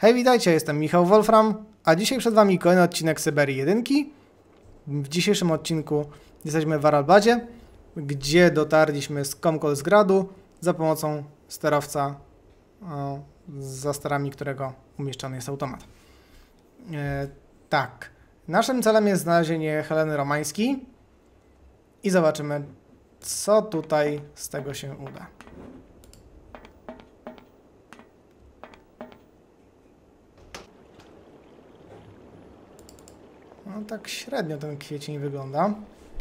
Hej, witajcie, jestem Michał Wolfram, a dzisiaj przed wami kolejny odcinek Syberii 1. W dzisiejszym odcinku jesteśmy w Aralbadzie, gdzie dotarliśmy z Komkolsgradu za pomocą sterowca, za sterami którego umieszczony jest automat. Tak, naszym celem jest znalezienie Heleny Romańskiej i zobaczymy, co tutaj z tego się uda. No tak średnio ten kwiecień wygląda.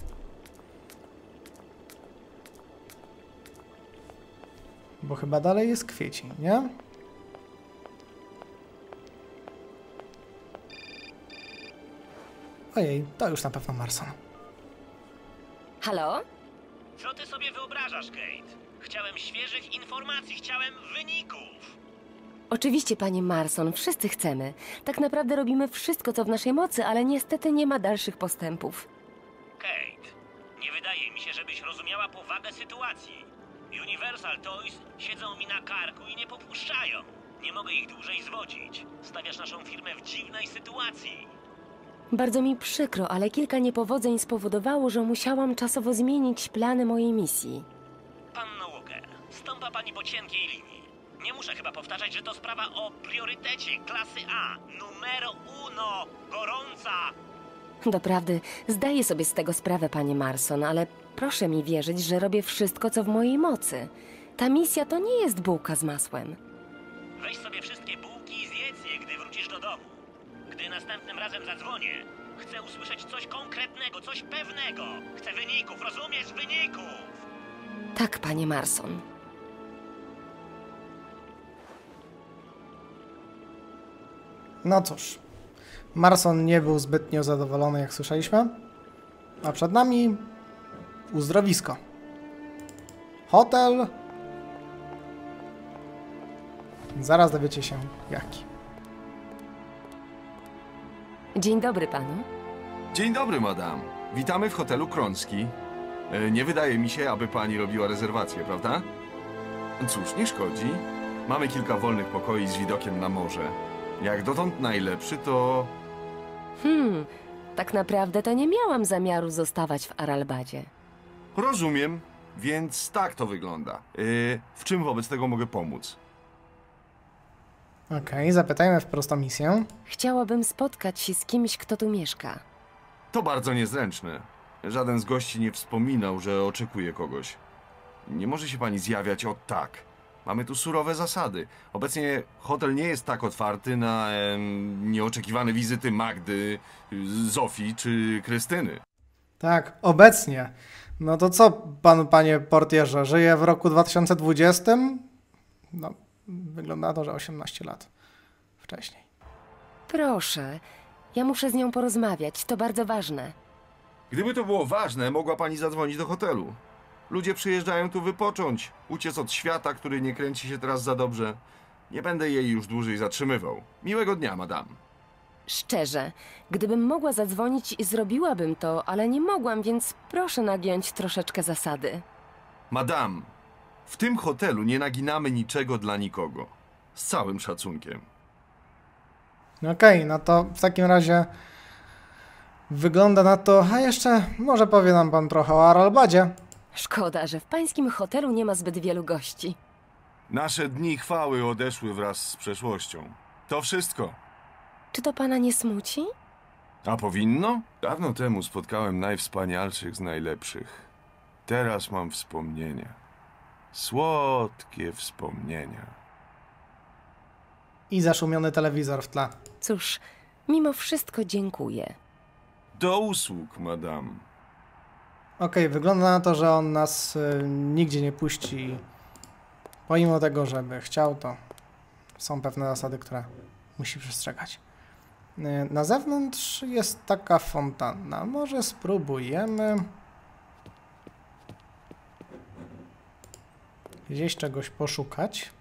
Bo chyba dalej jest kwiecień, nie? Ojej, to już na pewno Marson. Halo? Co ty sobie wyobrażasz, Kate? Chciałem świeżych informacji, chciałem wyników. Oczywiście, panie Marson, wszyscy chcemy. Tak naprawdę robimy wszystko, co w naszej mocy, ale niestety nie ma dalszych postępów. Kate, nie wydaje mi się, żebyś rozumiała powagę sytuacji. Universal Toys siedzą mi na karku i nie popuszczają. Nie mogę ich dłużej zwodzić. Stawiasz naszą firmę w dziwnej sytuacji. Bardzo mi przykro, ale kilka niepowodzeń spowodowało, że musiałam czasowo zmienić plany mojej misji. Panno Walker, stąpa pani po cienkiej linii. Nie muszę chyba powtarzać, że to sprawa o priorytecie klasy A. Numero uno. Gorąca. Doprawdy, zdaję sobie z tego sprawę, panie Marson, ale proszę mi wierzyć, że robię wszystko, co w mojej mocy. Ta misja to nie jest bułka z masłem. Weź sobie wszystkie bułki i zjedz je, gdy wrócisz do domu. Gdy następnym razem zadzwonię, chcę usłyszeć coś konkretnego, coś pewnego. Chcę wyników, rozumiesz? Wyników! Tak, panie Marson. No cóż, Marson nie był zbytnio zadowolony, jak słyszeliśmy. A przed nami uzdrowisko. Hotel. Zaraz dowiecie się jaki. Dzień dobry panu. Dzień dobry, madam. Witamy w hotelu Krącki. Nie wydaje mi się, aby pani robiła rezerwację, prawda? Cóż, nie szkodzi. Mamy kilka wolnych pokoi z widokiem na morze. Jak dotąd najlepszy to... Tak naprawdę to nie miałam zamiaru zostawać w Aralbadzie. Rozumiem, więc tak to wygląda. W czym wobec tego mogę pomóc? Okej, zapytajmy wprost o misję. Chciałabym spotkać się z kimś, kto tu mieszka. To bardzo niezręczne. Żaden z gości nie wspominał, że oczekuje kogoś. Nie może się pani zjawiać od tak. Mamy tu surowe zasady. Obecnie hotel nie jest tak otwarty na nieoczekiwane wizyty Magdy, Zofii czy Krystyny. Tak, obecnie. No to co pan, panie portierze, żyje w roku 2020? No, wygląda na to, że 18 lat wcześniej. Proszę, ja muszę z nią porozmawiać, to bardzo ważne. Gdyby to było ważne, mogła pani zadzwonić do hotelu. Ludzie przyjeżdżają tu wypocząć, uciec od świata, który nie kręci się teraz za dobrze. Nie będę jej już dłużej zatrzymywał. Miłego dnia, madam. Szczerze, gdybym mogła zadzwonić, zrobiłabym to, ale nie mogłam, więc proszę nagiąć troszeczkę zasady. Madam, w tym hotelu nie naginamy niczego dla nikogo. Z całym szacunkiem. Okej, no to w takim razie wygląda na to, a jeszcze może powie nam pan trochę o Aralbadzie. Szkoda, że w pańskim hotelu nie ma zbyt wielu gości. Nasze dni chwały odeszły wraz z przeszłością. To wszystko. Czy to pana nie smuci? A powinno? Dawno temu spotkałem najwspanialszych z najlepszych. Teraz mam wspomnienia. Słodkie wspomnienia. I zaszumiony telewizor w tle. Cóż, mimo wszystko dziękuję. Do usług, madam. Okej, wygląda na to, że on nas nigdzie nie puści. Pomimo tego, żeby chciał, to są pewne zasady, które musi przestrzegać. Na zewnątrz jest taka fontanna. Może spróbujemy gdzieś czegoś poszukać.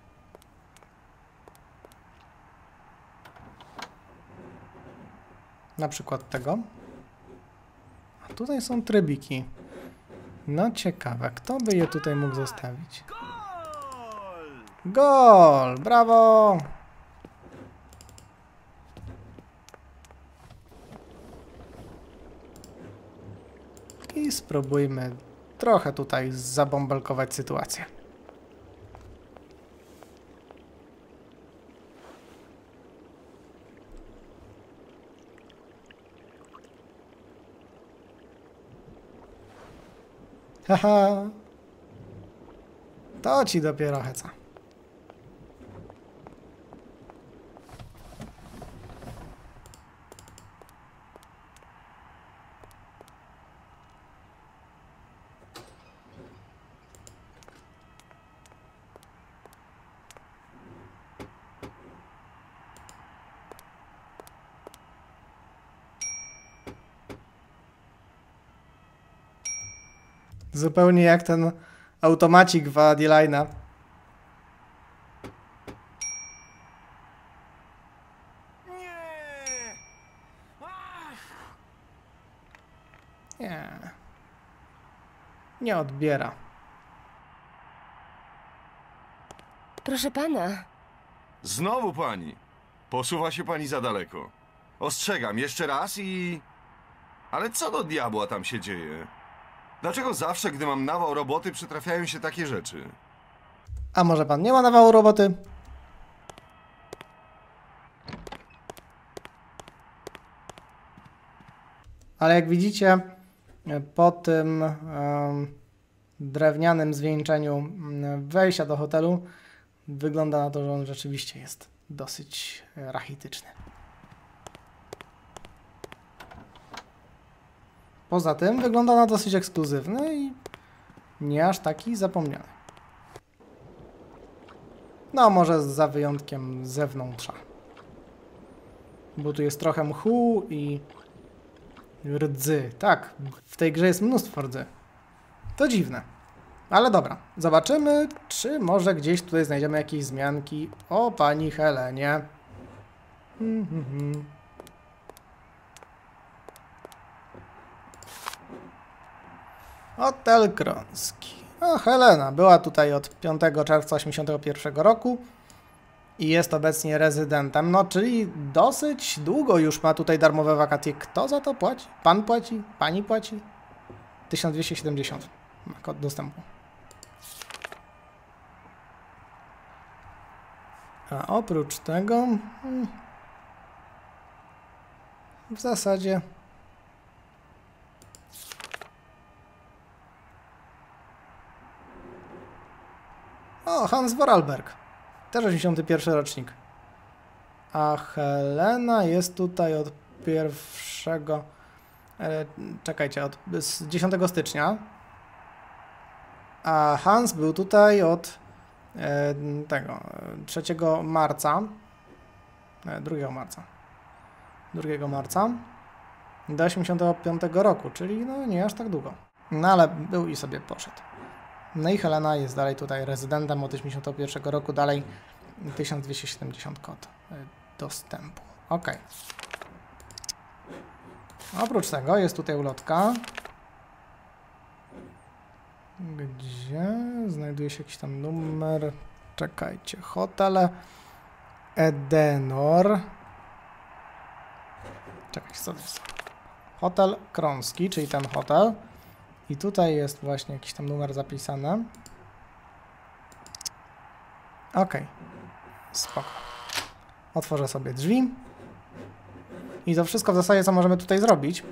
Na przykład tego. A tutaj są trybiki. No ciekawe, kto by je tutaj mógł zostawić? Gol! Brawo! i spróbujmy trochę tutaj zabąbelkować sytuację. Haha. To ci dopiero heca. Zupełnie jak ten automacik w Adeline'a. Nie. Nie odbiera. Proszę pana. Znowu pani. Posuwa się pani za daleko. Ostrzegam jeszcze raz i... Ale co do diabła tam się dzieje? Dlaczego zawsze, gdy mam nawał roboty, przytrafiają się takie rzeczy? A może pan nie ma nawału roboty? Ale jak widzicie, po tym drewnianym zwieńczeniu wejścia do hotelu wygląda na to, że on rzeczywiście jest dosyć rachityczny. Poza tym wygląda na dosyć ekskluzywny i nie aż taki zapomniany. No może za wyjątkiem zewnątrza. Bo tu jest trochę mchu i rdzy. Tak, w tej grze jest mnóstwo rdzy. To dziwne. Ale dobra, zobaczymy, czy może gdzieś tutaj znajdziemy jakieś wzmianki o pani Helenie. Hotel Krąski. No, Helena była tutaj od 5 czerwca 1981 roku i jest obecnie rezydentem, no czyli dosyć długo już ma tutaj darmowe wakacje. Kto za to płaci? Pan płaci? Pani płaci? 1270 ma kod dostępu. A oprócz tego w zasadzie o, Hans Vorarlberg. Też 81 rocznik. A Helena jest tutaj od 1... czekajcie, od 10 stycznia. A Hans był tutaj od tego 3 marca. 2 marca. 2 marca do 85 roku, czyli no nie aż tak długo. No ale był i sobie poszedł. No i Helena jest dalej tutaj rezydentem od 1981 roku, dalej 1270 kod dostępu. Ok. Oprócz tego jest tutaj ulotka, gdzie znajduje się jakiś tam numer. Czekajcie, hotel Edenor. Czekajcie, co to jest? Hotel Krąski, czyli ten hotel. I tutaj jest właśnie jakiś tam numer zapisany. Ok. Spoko. Otworzę sobie drzwi. I to wszystko w zasadzie, co możemy tutaj zrobić.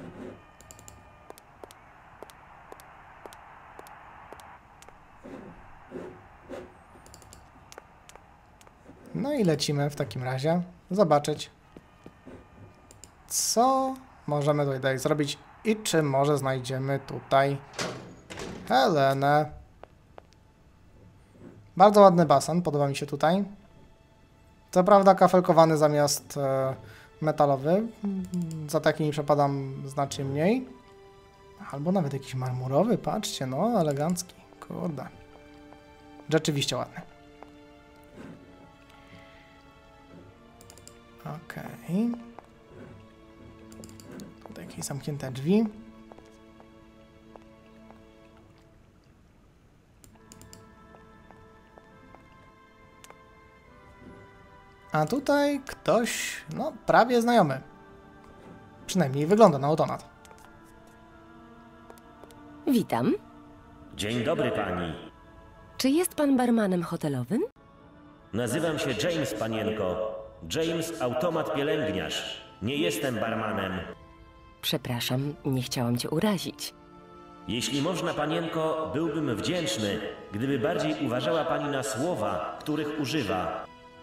No i lecimy w takim razie zobaczyć, co możemy tutaj zrobić i czy może znajdziemy tutaj Helenę. Bardzo ładny basen, podoba mi się tutaj. Co prawda kafelkowany zamiast metalowy. Za takimi przepadam znacznie mniej. Albo nawet jakiś marmurowy, patrzcie, no elegancki. Kurde. Rzeczywiście ładny. Okej. Tutaj jakieś zamknięte drzwi. A tutaj ktoś, no prawie znajomy. Przynajmniej wygląda na automat. Witam. Dzień dobry pani. Czy jest pan barmanem hotelowym? Nazywam się James, panienko. James, automat pielęgniarz. Nie jestem barmanem. Przepraszam, nie chciałam cię urazić. Jeśli można, panienko, byłbym wdzięczny, gdyby bardziej uważała pani na słowa, których używa.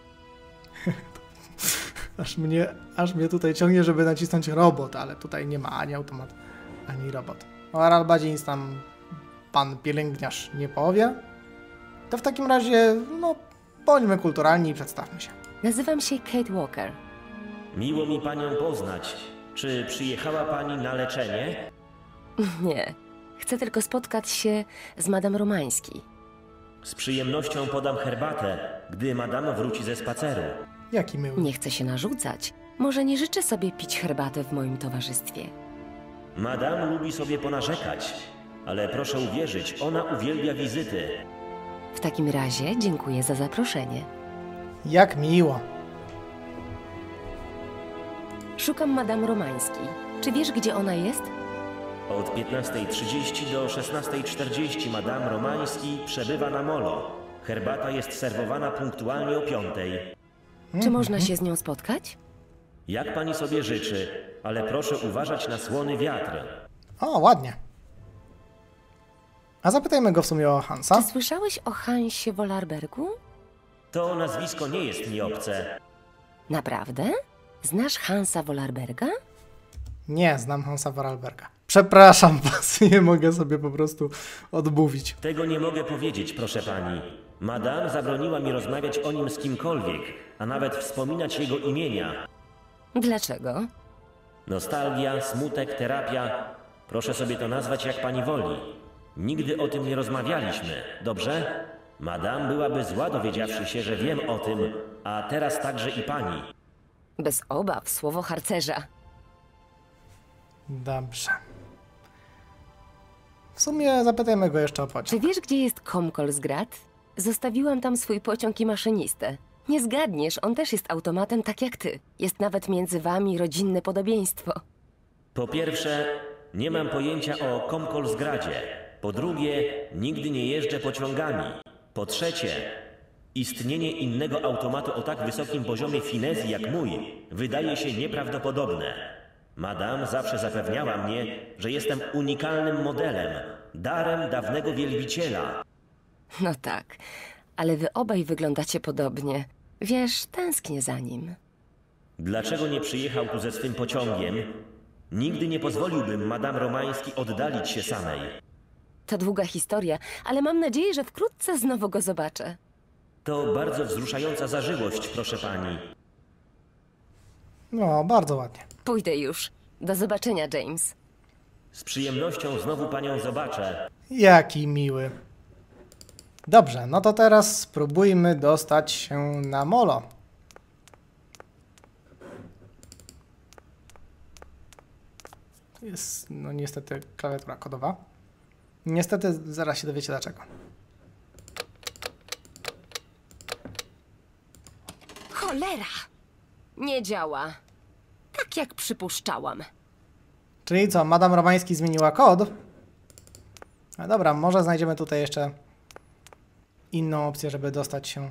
Aż mnie tutaj ciągnie, żeby nacisnąć robot, ale tutaj nie ma ani automat, ani robot. O Aralbadzie nic tam pan pielęgniarz nie powie. To w takim razie, no, bądźmy kulturalni i przedstawmy się. Nazywam się Kate Walker. Miło mi panią poznać. Czy przyjechała pani na leczenie? Nie, chcę tylko spotkać się z Madame Romański. Z przyjemnością podam herbatę, gdy madama wróci ze spaceru. Jaki miły. Nie chcę się narzucać. Może nie życzę sobie pić herbatę w moim towarzystwie. Madame lubi sobie ponarzekać, ale proszę uwierzyć, ona uwielbia wizyty. W takim razie dziękuję za zaproszenie. Jak miło. Szukam Madame Romański. Czy wiesz, gdzie ona jest? Od 15:30 do 16:40 Madame Romański przebywa na molo. Herbata jest serwowana punktualnie o 5:00. Czy można się z nią spotkać? Jak pani sobie życzy, ale proszę uważać na słony wiatr. O, ładnie. A zapytajmy go w sumie o Hansa. Czy słyszałeś o Hansie Wollarbergu? To nazwisko nie jest mi obce. Naprawdę? Znasz Hansa Wollarberga? Nie, znam Hansa Vorarlberga. Przepraszam was, nie mogę sobie po prostu odmówić. Tego nie mogę powiedzieć, proszę pani. Madame zabroniła mi rozmawiać o nim z kimkolwiek, a nawet wspominać jego imienia. Dlaczego? Nostalgia, smutek, terapia. Proszę sobie to nazwać jak pani woli. Nigdy o tym nie rozmawialiśmy, dobrze? Madame byłaby zła, dowiedziawszy się, że wiem o tym, a teraz także i pani. Bez obaw, słowo harcerza. Dobrze. W sumie zapytajmy go jeszcze o Czy pociąg. wiesz, gdzie jest Komkolsgrad? Zostawiłam tam swój pociąg i maszynistę. Nie zgadniesz, on też jest automatem tak jak ty. Jest nawet między wami rodzinne podobieństwo. Po pierwsze, nie mam pojęcia o Komkolsgradzie. Po drugie, nigdy nie jeżdżę pociągami. Po trzecie, istnienie innego automatu o tak wysokim poziomie finezji jak mój wydaje się nieprawdopodobne. Madame zawsze zapewniała mnie, że jestem unikalnym modelem, darem dawnego wielbiciela. No tak, ale wy obaj wyglądacie podobnie. Wiesz, tęsknię za nim. Dlaczego nie przyjechał tu ze swym pociągiem? Nigdy nie pozwoliłbym Madame Romański oddalić się samej. To długa historia, ale mam nadzieję, że wkrótce znowu go zobaczę. To bardzo wzruszająca zażyłość, proszę pani. No, bardzo ładnie. Pójdę już. Do zobaczenia, James. Z przyjemnością znowu panią zobaczę. Jaki miły. Dobrze, no to teraz spróbujmy dostać się na molo. Jest, no niestety, klawiatura kodowa. Niestety, zaraz się dowiecie dlaczego. Cholera! Nie działa. Tak jak przypuszczałam. Czyli co, Madame Romański zmieniła kod? No dobra, może znajdziemy tutaj jeszcze inną opcję, żeby dostać się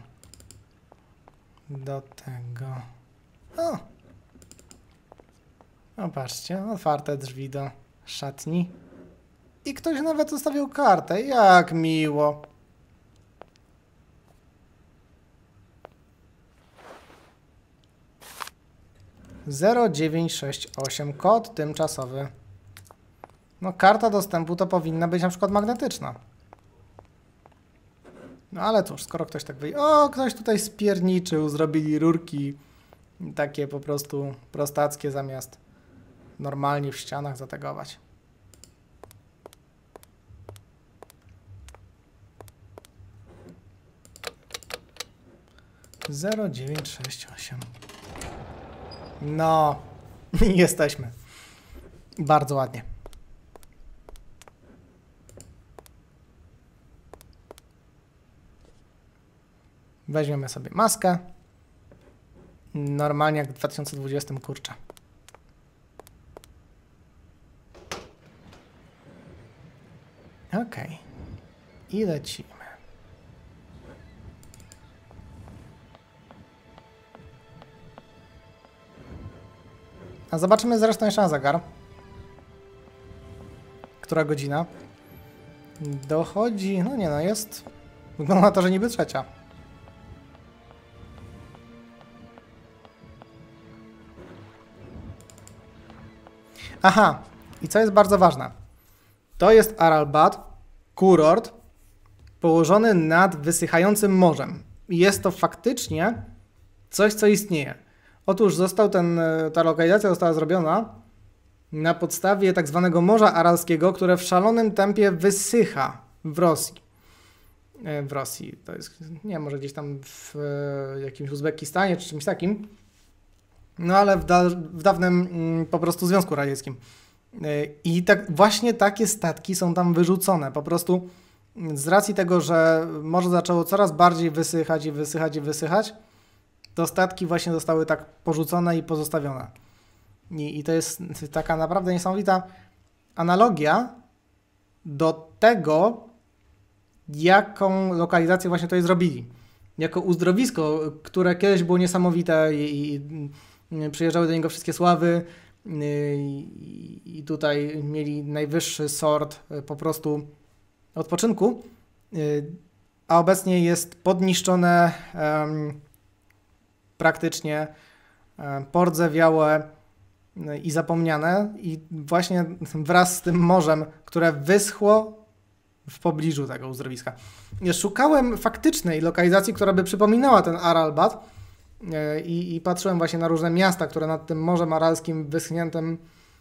do tego. O! No patrzcie, otwarte drzwi do szatni. I ktoś nawet zostawił kartę, jak miło. Zero 968, kod tymczasowy. No karta dostępu to powinna być na przykład magnetyczna. No ale cóż, skoro ktoś tak wyjdzie... O, ktoś tutaj spierniczył, zrobili rurki takie po prostu prostackie zamiast normalnie w ścianach zategować. Zero 968. No, jesteśmy. Bardzo ładnie. Weźmiemy sobie maskę. Normalnie jak w 2020, kurczę. Okej. I lecimy. A zobaczymy zresztą jeszcze na zegar. Która godzina? Dochodzi... No nie no, jest... Wygląda na to, że niby trzecia. Aha. I co jest bardzo ważne. To jest Aralbat, kurort, położony nad wysychającym morzem. I jest to faktycznie coś, co istnieje. Otóż ta lokalizacja została zrobiona na podstawie tak zwanego Morza Aralskiego, które w szalonym tempie wysycha w Rosji. W Rosji, to jest, nie, może gdzieś tam w jakimś Uzbekistanie czy czymś takim, no ale w dawnym po prostu Związku Radzieckim. I tak, właśnie takie statki są tam wyrzucone. Po prostu z racji tego, że morze zaczęło coraz bardziej wysychać i wysychać i wysychać, to statki właśnie zostały tak porzucone i pozostawione. I to jest taka naprawdę niesamowita analogia do tego, jaką lokalizację właśnie tutaj zrobili. Jako uzdrowisko, które kiedyś było niesamowite i przyjeżdżały do niego wszystkie sławy i tutaj mieli najwyższy sort po prostu odpoczynku, a obecnie jest podniszczone praktycznie, pordzewiałe i zapomniane i właśnie wraz z tym morzem, które wyschło w pobliżu tego uzdrowiska. Szukałem faktycznej lokalizacji, która by przypominała ten Aralbat i patrzyłem właśnie na różne miasta, które nad tym Morzem Aralskim wyschniętym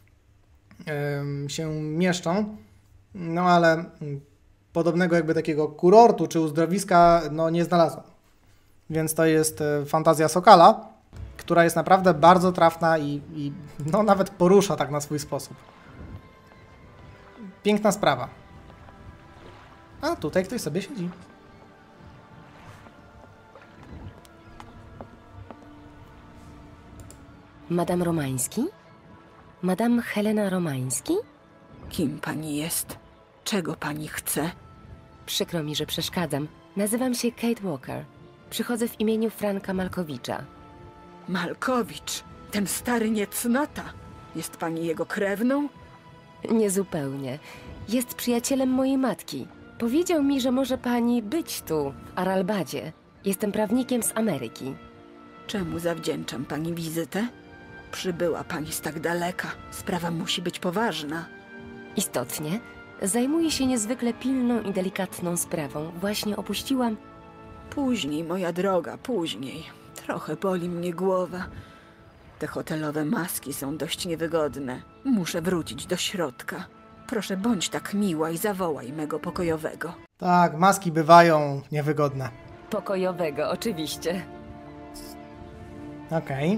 się mieszczą, no ale podobnego jakby takiego kurortu czy uzdrowiska no nie znalazłem. Więc to jest fantazja Sokala, która jest naprawdę bardzo trafna i no nawet porusza tak na swój sposób. Piękna sprawa. A tutaj ktoś sobie siedzi. Madame Romański? Madame Helena Romański? Kim pani jest? Czego pani chce? Przykro mi, że przeszkadzam. Nazywam się Kate Walker. Przychodzę w imieniu Franka Malkowicza. Malkowicz, ten stary niecnota. Jest pani jego krewną? Niezupełnie. Jest przyjacielem mojej matki. Powiedział mi, że może pani być tu, w Aralbadzie. Jestem prawnikiem z Ameryki. Czemu zawdzięczam pani wizytę? Przybyła pani z tak daleka. Sprawa musi być poważna. Istotnie. Zajmuję się niezwykle pilną i delikatną sprawą. Właśnie opuściłam... Później, moja droga, później. Trochę boli mnie głowa. Te hotelowe maski są dość niewygodne. Muszę wrócić do środka. Proszę, bądź tak miła i zawołaj mego pokojowego. Tak, maski bywają niewygodne. Pokojowego, oczywiście. Okej.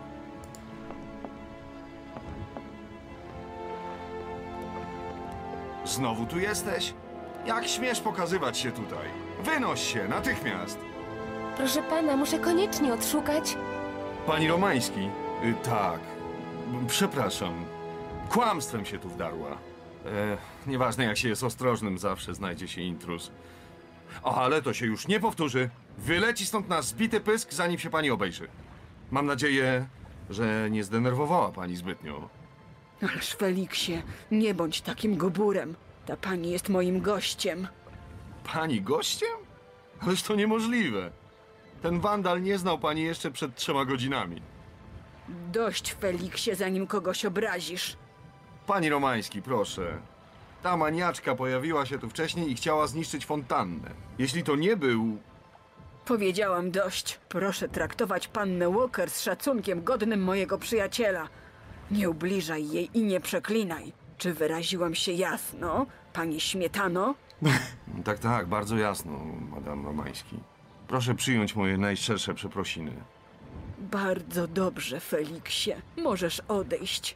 Znowu tu jesteś? Jak śmiesz pokazywać się tutaj? Wynoś się, natychmiast! Proszę pana, muszę koniecznie odszukać... Pani Romański? Tak. Przepraszam. Kłamstwem się tu wdarła. Nieważne jak się jest ostrożnym, zawsze znajdzie się intruz. O, ale to się już nie powtórzy. Wyleci stąd na zbity pysk, zanim się pani obejrzy. Mam nadzieję, że nie zdenerwowała pani zbytnio. Ależ Feliksie, nie bądź takim goburem. Ta pani jest moim gościem. Pani gościem? Ależ to niemożliwe. Ten wandal nie znał pani jeszcze przed 3 godzinami. Dość, Feliksie, zanim kogoś obrazisz. Pani Romański, proszę. Ta maniaczka pojawiła się tu wcześniej i chciała zniszczyć fontannę. Jeśli to nie był... Powiedziałam dość. Proszę traktować pannę Walker z szacunkiem godnym mojego przyjaciela. Nie ubliżaj jej i nie przeklinaj. Czy wyraziłam się jasno, pani Śmietano? Tak, tak, bardzo jasno, madame Romański. Proszę przyjąć moje najszczersze przeprosiny. Bardzo dobrze, Feliksie. Możesz odejść.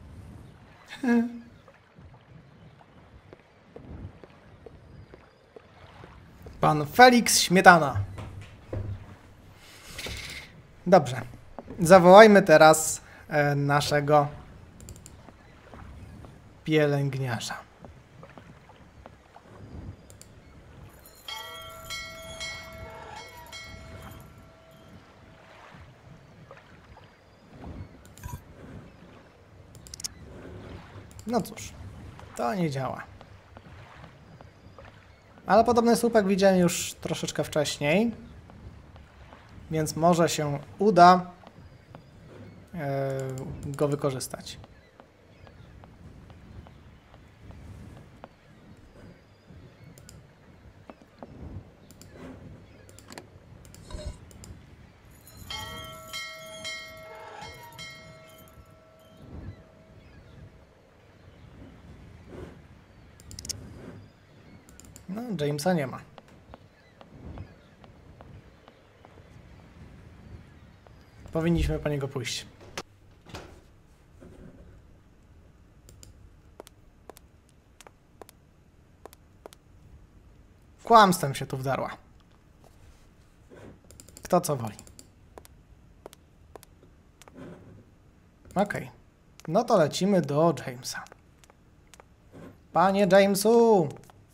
Pan Felix Śmietana. Dobrze. Zawołajmy teraz naszego pielęgniarza. No cóż, to nie działa. Ale podobny słupek widziałem już troszeczkę wcześniej. Więc może się uda go wykorzystać. No, Jamesa nie ma. Powinniśmy po niego pójść. Kłamstwem się tu wdarła. Kto co woli. Okej. No to lecimy do Jamesa. Panie Jamesu!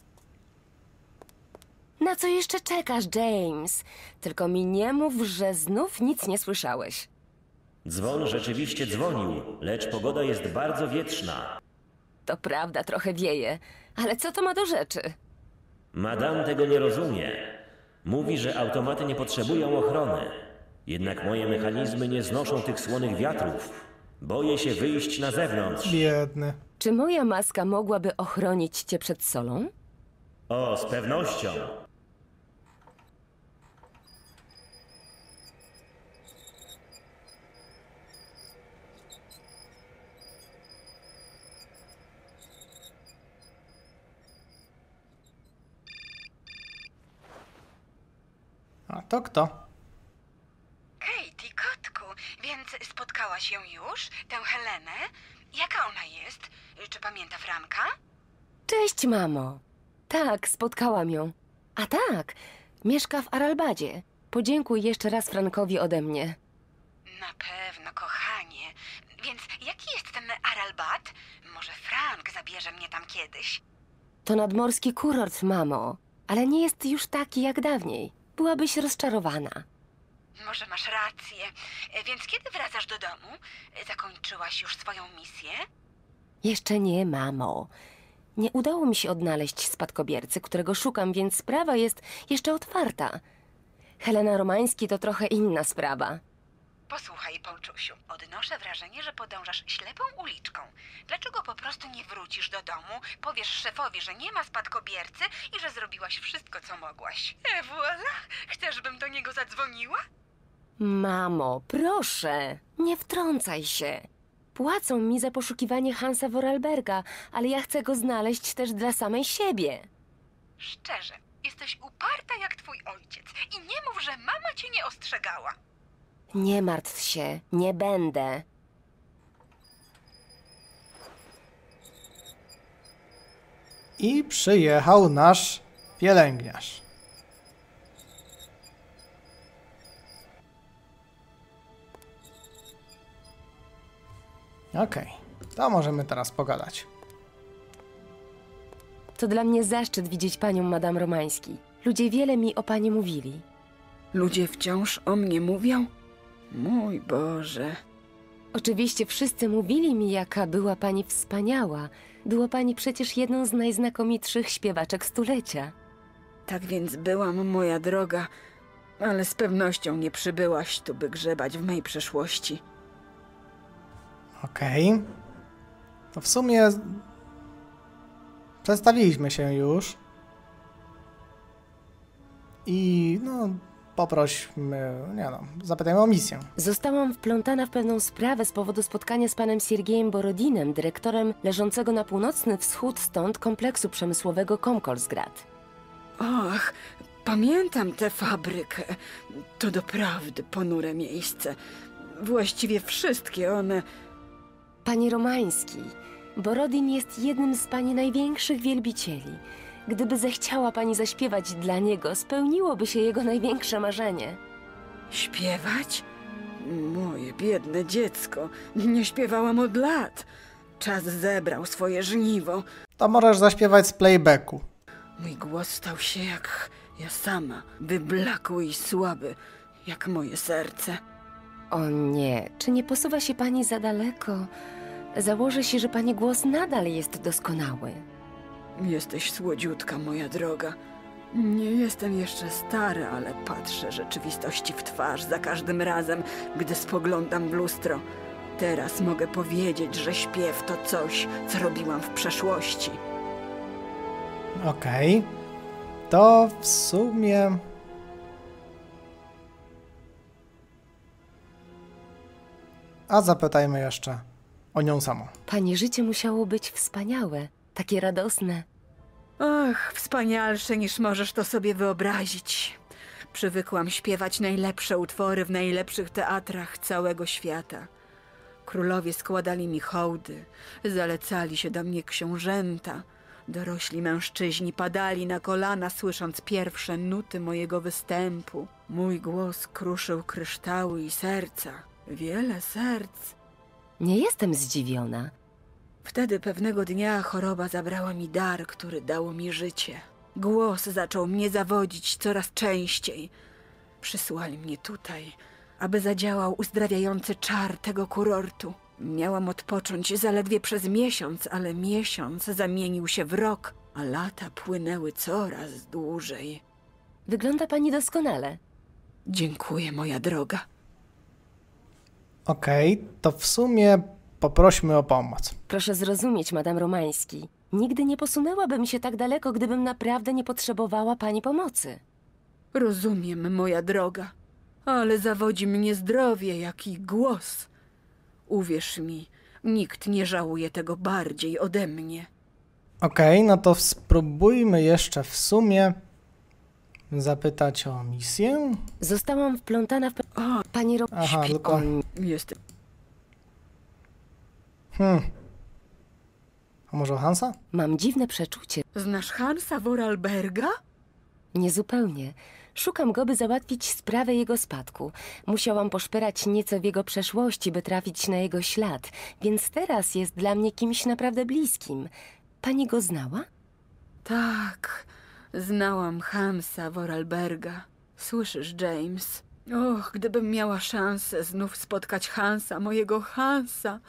Na co jeszcze czekasz, James? Tylko mi nie mów, że znów nic nie słyszałeś. Dzwon rzeczywiście dzwonił, lecz pogoda jest bardzo wietrzna. To prawda, trochę wieje, ale co to ma do rzeczy? Madame tego nie rozumie. Mówi, że automaty nie potrzebują ochrony. Jednak moje mechanizmy nie znoszą tych słonych wiatrów. Boję się wyjść na zewnątrz. Biedny. Czy moja maska mogłaby ochronić cię przed solą? O, z pewnością. A to kto? Katie, kotku, więc spotkałaś ją już, tę Helenę? Jaka ona jest? Czy pamięta Franka? Cześć, mamo. Tak, spotkałam ją. A tak, mieszka w Aralbadzie. Podziękuj jeszcze raz Frankowi ode mnie. Na pewno, kochanie. Więc jaki jest ten Aralbat? Może Frank zabierze mnie tam kiedyś. To nadmorski kurort, mamo. Ale nie jest już taki jak dawniej. Byłabyś rozczarowana. Może masz rację. Więc kiedy wracasz do domu? Zakończyłaś już swoją misję? Jeszcze nie, mamo. Nie udało mi się odnaleźć spadkobiercy, którego szukam, więc sprawa jest jeszcze otwarta. Helena Romański to trochę inna sprawa. Posłuchaj, Ponczusiu, odnoszę wrażenie, że podążasz ślepą uliczką. Dlaczego po prostu nie wrócisz do domu, powiesz szefowi, że nie ma spadkobiercy i że zrobiłaś wszystko, co mogłaś? Voilà! Chcesz, bym do niego zadzwoniła? Mamo, proszę, nie wtrącaj się. Płacą mi za poszukiwanie Hansa Vorarlberga, ale ja chcę go znaleźć też dla samej siebie. Szczerze, jesteś uparta jak twój ojciec i nie mów, że mama cię nie ostrzegała. Nie martw się, nie będę. I przyjechał nasz pielęgniarz. Okej, to możemy teraz pogadać. To dla mnie zaszczyt widzieć panią Madame Romański. Ludzie wiele mi o pani mówili. Ludzie wciąż o mnie mówią? Mój Boże. Oczywiście wszyscy mówili mi, jaka była pani wspaniała. Była pani przecież jedną z najznakomitszych śpiewaczek stulecia. Tak więc byłam, moja droga, ale z pewnością nie przybyłaś tu, by grzebać w mej przeszłości. Okej. To w sumie przedstawiliśmy się już. I no, poprośmy, zapytajmy o misję. Zostałam wplątana w pewną sprawę z powodu spotkania z panem Siergiejem Borodinem, dyrektorem leżącego na północny wschód stąd kompleksu przemysłowego Komkolsgrad. Och, pamiętam tę fabrykę. To doprawdy ponure miejsce. Właściwie wszystkie one... Panie Romański, Borodin jest jednym z pani największych wielbicieli. Gdyby zechciała pani zaśpiewać dla niego, spełniłoby się jego największe marzenie. Śpiewać? Moje biedne dziecko. Nie śpiewałam od lat. Czas zebrał swoje żniwo. To możesz zaśpiewać z playbacku. Mój głos stał się jak ja sama. Wyblakły i słaby, jak moje serce. O nie, czy nie posuwa się pani za daleko? Założę się, że pani głos nadal jest doskonały. Jesteś słodziutka, moja droga. Nie jestem jeszcze stary, ale patrzę rzeczywistości w twarz za każdym razem, gdy spoglądam w lustro. Teraz mogę powiedzieć, że śpiew to coś, co robiłam w przeszłości. Okej. To w sumie... A zapytajmy jeszcze o nią samą. Pani życie musiało być wspaniałe, takie radosne. Ach, wspanialsze niż możesz to sobie wyobrazić. Przywykłam śpiewać najlepsze utwory w najlepszych teatrach całego świata. Królowie składali mi hołdy, zalecali się do mnie książęta. Dorośli mężczyźni padali na kolana, słysząc pierwsze nuty mojego występu. Mój głos kruszył kryształy i serca. Wiele serc. Nie jestem zdziwiona. Wtedy pewnego dnia choroba zabrała mi dar, który dało mi życie. Głos zaczął mnie zawodzić coraz częściej. Przysłali mnie tutaj, aby zadziałał uzdrawiający czar tego kurortu. Miałam odpocząć zaledwie przez miesiąc, ale miesiąc zamienił się w rok, a lata płynęły coraz dłużej. Wygląda pani doskonale. Dziękuję, moja droga. Okej, to w sumie poprośmy o pomoc. Proszę zrozumieć, Madame Romański. Nigdy nie posunęłabym się tak daleko, gdybym naprawdę nie potrzebowała pani pomocy. Rozumiem, moja droga, ale zawodzi mnie zdrowie, jak i głos. Uwierz mi, nikt nie żałuje tego bardziej ode mnie. Okej, no to spróbujmy jeszcze w sumie zapytać o misję. Zostałam wplątana w... O, Pani Aha, tylko... jestem. A może o Hansa? Mam dziwne przeczucie. Znasz Hansa Vorarlberga? Niezupełnie. Szukam go, by załatwić sprawę jego spadku. Musiałam poszperać nieco w jego przeszłości, by trafić na jego ślad, więc teraz jest dla mnie kimś naprawdę bliskim. Pani go znała? Tak, znałam Hansa Vorarlberga. Słyszysz, James? Och, gdybym miała szansę znów spotkać Hansa, mojego Hansa.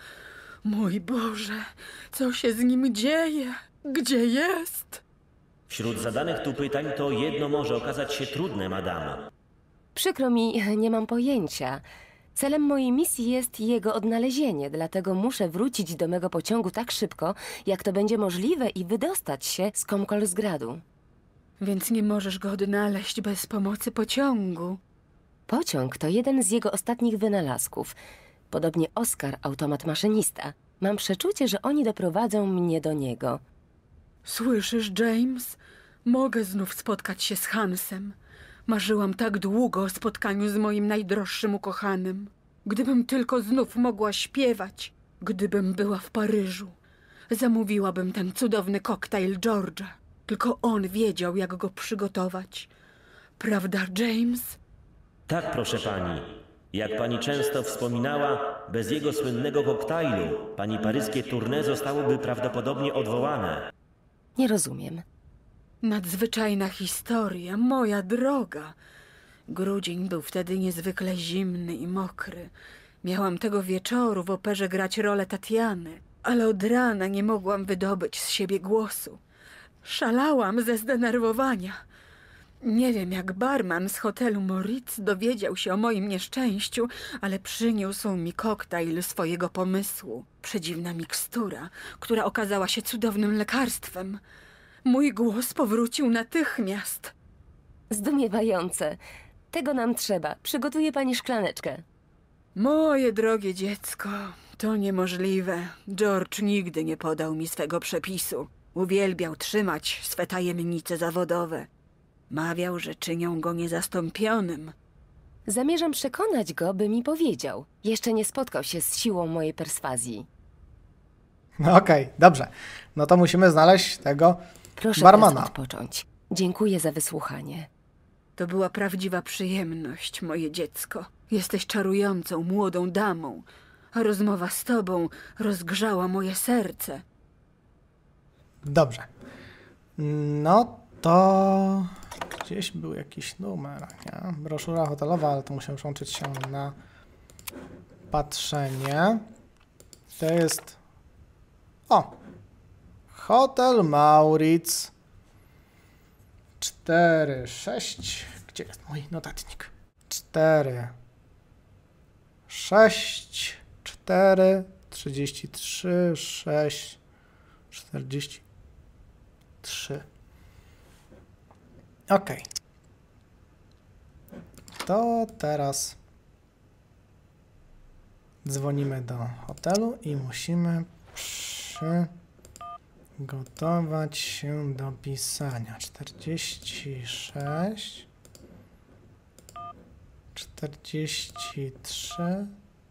Mój Boże, co się z nim dzieje? Gdzie jest? Wśród zadanych tu pytań to jedno może okazać się trudne, madama. Przykro mi, nie mam pojęcia. Celem mojej misji jest jego odnalezienie, dlatego muszę wrócić do mego pociągu tak szybko, jak to będzie możliwe i wydostać się z Komkolsgradu. Więc nie możesz go odnaleźć bez pomocy pociągu. Pociąg to jeden z jego ostatnich wynalazków. Podobnie Oskar, automat maszynista. Mam przeczucie, że oni doprowadzą mnie do niego. Słyszysz, James? Mogę znów spotkać się z Hansem. Marzyłam tak długo o spotkaniu z moim najdroższym ukochanym. Gdybym tylko znów mogła śpiewać. Gdybym była w Paryżu. Zamówiłabym ten cudowny koktajl George'a. Tylko on wiedział, jak go przygotować. Prawda, James? Tak, proszę pani. Jak pani często wspominała, bez jego słynnego koktajlu pani paryskie tournée zostałoby prawdopodobnie odwołane. Nie rozumiem. Nadzwyczajna historia, moja droga. Grudzień był wtedy niezwykle zimny i mokry. Miałam tego wieczoru w operze grać rolę Tatiany, ale od rana nie mogłam wydobyć z siebie głosu. Szalałam ze zdenerwowania. Nie wiem, jak barman z hotelu Moritz dowiedział się o moim nieszczęściu, ale przyniósł mi koktajl swojego pomysłu. Przedziwna mikstura, która okazała się cudownym lekarstwem. Mój głos powrócił natychmiast. Zdumiewające. Tego nam trzeba. Przygotuje pani szklaneczkę. Moje drogie dziecko, to niemożliwe. George nigdy nie podał mi swego przepisu. Uwielbiał trzymać swe tajemnice zawodowe. Mawiał, że czynią go niezastąpionym. Zamierzam przekonać go, by mi powiedział. Jeszcze nie spotkał się z siłą mojej perswazji. No okej, dobrze. No to musimy znaleźć tego Proszę barmana. teraz odpocząć. Dziękuję za wysłuchanie. To była prawdziwa przyjemność, moje dziecko. Jesteś czarującą, młodą damą, a rozmowa z tobą rozgrzała moje serce. Dobrze. No to... Gdzieś był jakiś numer, nie? Broszura hotelowa, ale to musimy przełączyć się na patrzenie. To jest O! Hotel Maurits. 4, 6. Gdzie jest mój notatnik? 4, 6, 4, 33, 6, 43. Ok. To teraz dzwonimy do hotelu i musimy przygotować się do pisania. 46, 43,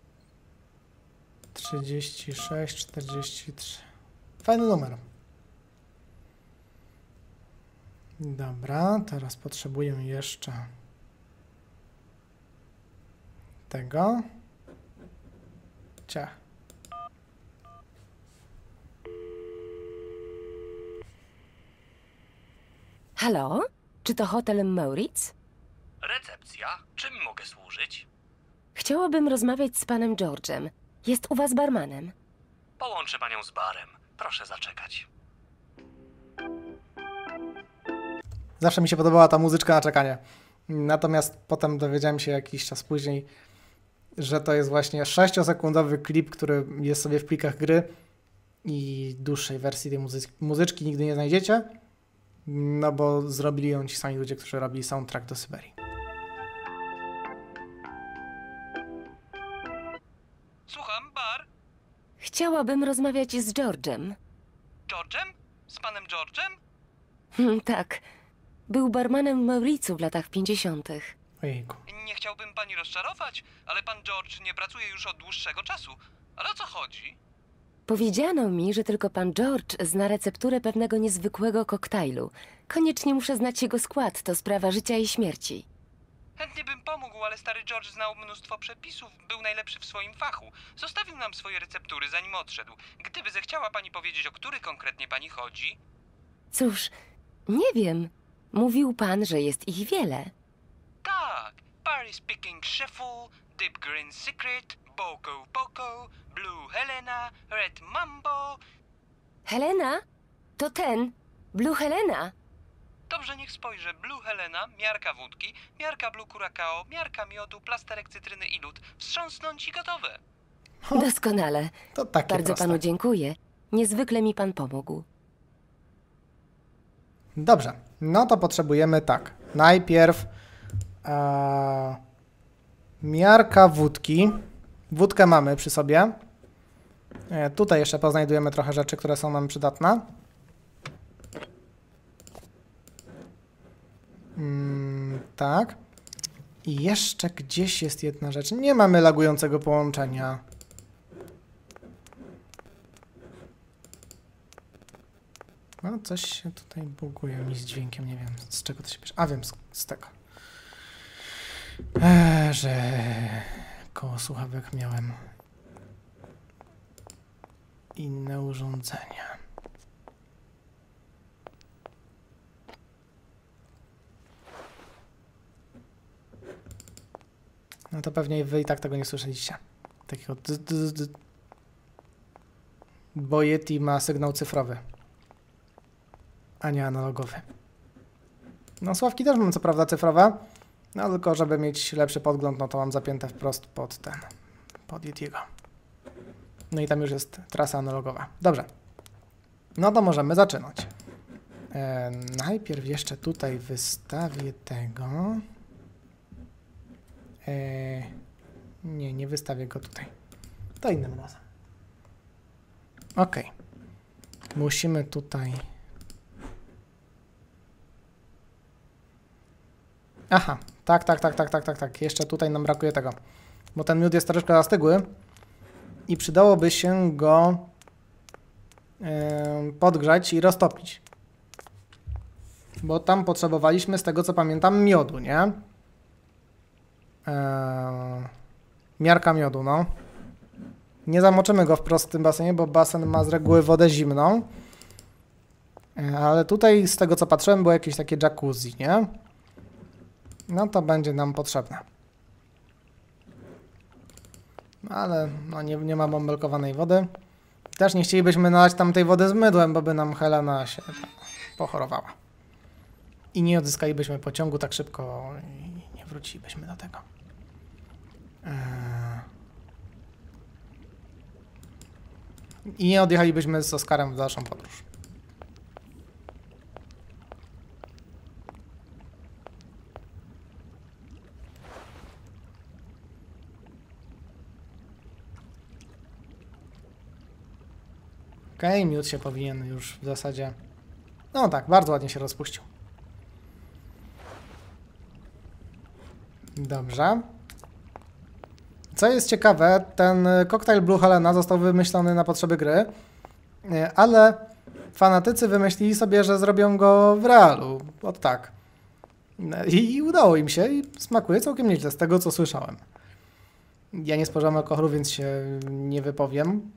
36, 43. Fajny numer. Dobra, teraz potrzebuję jeszcze tego. Ciach. Halo? Czy to hotel Maurits? Recepcja. Czym mogę służyć? Chciałabym rozmawiać z panem George'em. Jest u was barmanem. Połączę panią z barem. Proszę zaczekać. Zawsze mi się podobała ta muzyczka na czekanie. Natomiast potem dowiedziałem się jakiś czas później, że to jest właśnie 6-sekundowy klip, który jest sobie w plikach gry i dłuższej wersji tej muzyczki nigdy nie znajdziecie, no bo zrobili ją ci sami ludzie, którzy robili soundtrack do Syberii. Słucham, bar? Chciałabym rozmawiać z George'em. George'em? Z panem George'em? Tak. Był barmanem w Mauritiu w latach 50. Ojejku. Nie chciałbym pani rozczarować, ale pan George nie pracuje już od dłuższego czasu. Ale o co chodzi? Powiedziano mi, że tylko pan George zna recepturę pewnego niezwykłego koktajlu. Koniecznie muszę znać jego skład, to sprawa życia i śmierci. Chętnie bym pomógł, ale stary George znał mnóstwo przepisów, był najlepszy w swoim fachu. Zostawił nam swoje receptury, zanim odszedł. Gdyby zechciała pani powiedzieć, o który konkretnie pani chodzi? Cóż, nie wiem. Mówił pan, że jest ich wiele. Tak, Paris Picking Shuffle, Deep Green Secret, Boko Boko, Blue Helena, Red Mambo. Helena? To ten. Blue Helena. Dobrze, niech spojrzę. Blue Helena, miarka wódki, miarka Blue Curacao, miarka miodu, plasterek cytryny i lód. Wstrząsnąć i gotowe. Doskonale. To takie Bardzo proste. panu dziękuję. Niezwykle mi pan pomógł. Dobrze, no to potrzebujemy tak. Najpierw miarka wódki. Wódkę mamy przy sobie. Tutaj jeszcze poznajdujemy trochę rzeczy, które są nam przydatne. Tak. I jeszcze gdzieś jest jedna rzecz. Nie mamy lagującego połączenia. No, coś się tutaj buguje mi z dźwiękiem, nie wiem z czego to się bierze. A wiem, z tego. Że koło słuchawek miałem inne urządzenia. No to pewnie wy i tak tego nie słyszeliście. Takiego bo Yeti ma sygnał cyfrowy, a nie analogowy. No sławki też mam co prawda cyfrowe, no tylko żeby mieć lepszy podgląd, no to mam zapięte wprost pod ten, pod Yetiego. No i tam już jest trasa analogowa. Dobrze. No to możemy zaczynać. Najpierw jeszcze tutaj wystawię tego. Nie wystawię go tutaj. To innym razem. Ok. Musimy tutaj... Aha, tak. Jeszcze tutaj nam brakuje tego. Bo ten miód jest troszkę zastygły i przydałoby się go podgrzać i roztopić. Bo tam potrzebowaliśmy, z tego co pamiętam, miodu, nie? Miarka miodu, no. Nie zamoczymy go wprost w tym basenie, bo basen ma z reguły wodę zimną. Ale tutaj, z tego co patrzyłem, było jakieś takie jacuzzi, nie? No to będzie nam potrzebne. Ale no nie ma bąbelkowanej wody. Też nie chcielibyśmy nalać tam tej wody z mydłem, bo by nam Helena się pochorowała. I nie odzyskalibyśmy pociągu tak szybko i nie wrócilibyśmy do tego. I nie odjechalibyśmy z Oskarem w dalszą podróż. Okej, miód się powinien już w zasadzie... No tak, bardzo ładnie się rozpuścił. Dobrze. Co jest ciekawe, ten koktajl Blue Helena został wymyślony na potrzeby gry, ale fanatycy wymyślili sobie, że zrobią go w realu. Od tak. I udało im się i smakuje całkiem nieźle z tego, co słyszałem. Ja nie spożywam alkoholu, więc się nie wypowiem.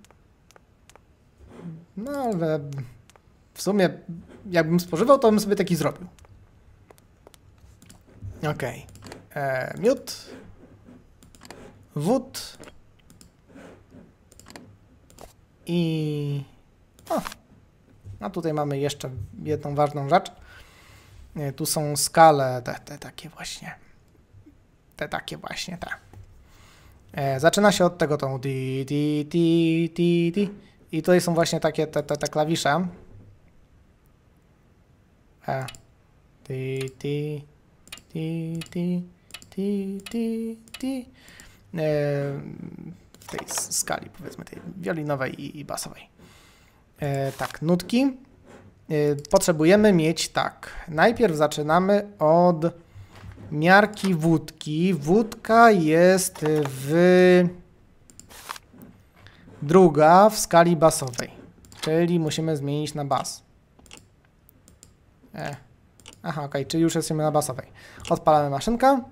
No ale w sumie jakbym spożywał, to bym sobie taki zrobił. Okej. Miód. Wód. I... O! A tutaj mamy jeszcze jedną ważną rzecz. Tu są skale, te takie właśnie. Te takie właśnie, te. Zaczyna się od tego tą di, di, di, di, di. I tutaj są właśnie takie te klawisze. Ti, ti, ti, ti, ti, ti, ti. W tej skali, powiedzmy, tej wiolinowej i basowej. Tak, nutki. Potrzebujemy mieć tak. Najpierw zaczynamy od miarki wódki. Wódka jest druga w skali basowej, czyli musimy zmienić na bas. Aha, okej, czyli już jesteśmy na basowej. Odpalamy maszynkę.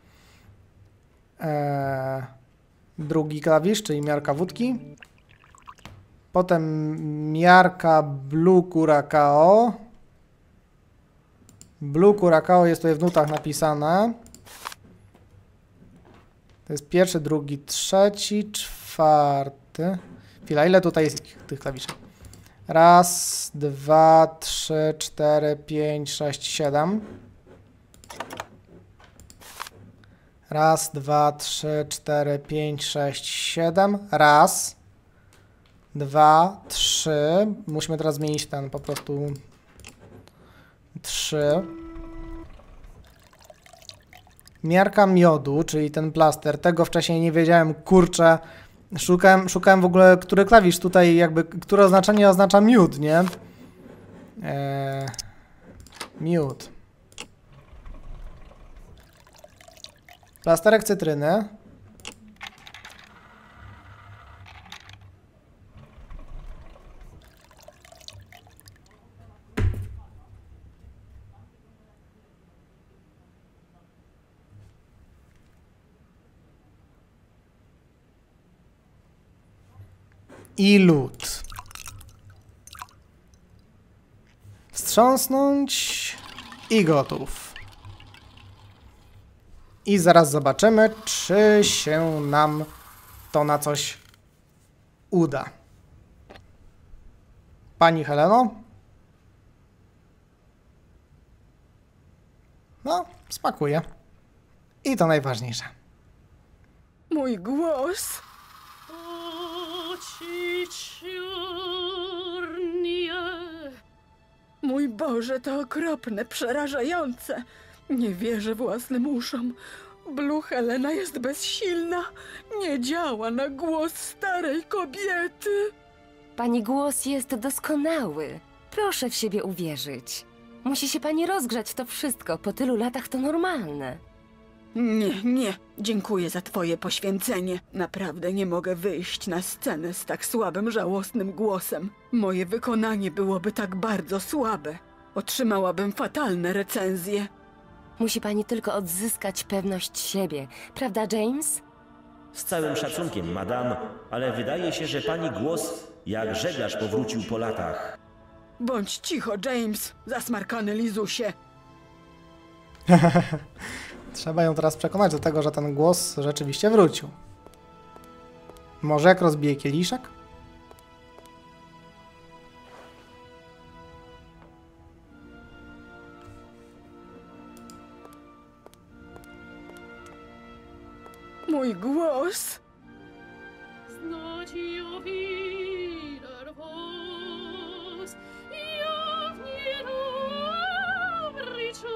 Drugi klawisz, czyli miarka wódki. Potem miarka Blue Curacao. Blue Curacao jest tutaj w nutach napisane. To jest pierwszy, drugi, trzeci, czwarty. Chwila, ile tutaj jest tych klawiszy? Raz, dwa, trzy, cztery, pięć, sześć, siedem. Raz, dwa, trzy, cztery, pięć, sześć, siedem. Raz, dwa, trzy. Musimy teraz zmienić ten po prostu. Trzy. Miarka miodu, czyli ten plaster. Tego wcześniej nie wiedziałem, kurczę. Szukałem w ogóle, który klawisz tutaj jakby, które oznaczenie oznacza miód, nie? Miód. Plasterek cytryny. I lód. Wstrząsnąć i gotów. I zaraz zobaczymy, czy się nam to na coś uda. Pani Heleno? No, smakuje. I to najważniejsze. Mój głos. Mój Boże, to okropne, przerażające. Nie wierzę własnym uszom. Blue Helena jest bezsilna. Nie działa na głos starej kobiety. Pani głos jest doskonały. Proszę w siebie uwierzyć. Musi się pani rozgrzać, to wszystko. Po tylu latach to normalne. Nie. Dziękuję za twoje poświęcenie. Naprawdę nie mogę wyjść na scenę z tak słabym, żałosnym głosem. Moje wykonanie byłoby tak bardzo słabe. Otrzymałabym fatalne recenzje. Musi pani tylko odzyskać pewność siebie. Prawda, James? Z całym szacunkiem, madam, ale wydaje się, że pani głos jak żeglarz powrócił po latach. Bądź cicho, James, zasmarkany lizusie. Trzeba ją teraz przekonać do tego, że ten głos rzeczywiście wrócił. Może jak rozbije kieliszek? Mój głos! Znać io wider was, ja w niedobry czas.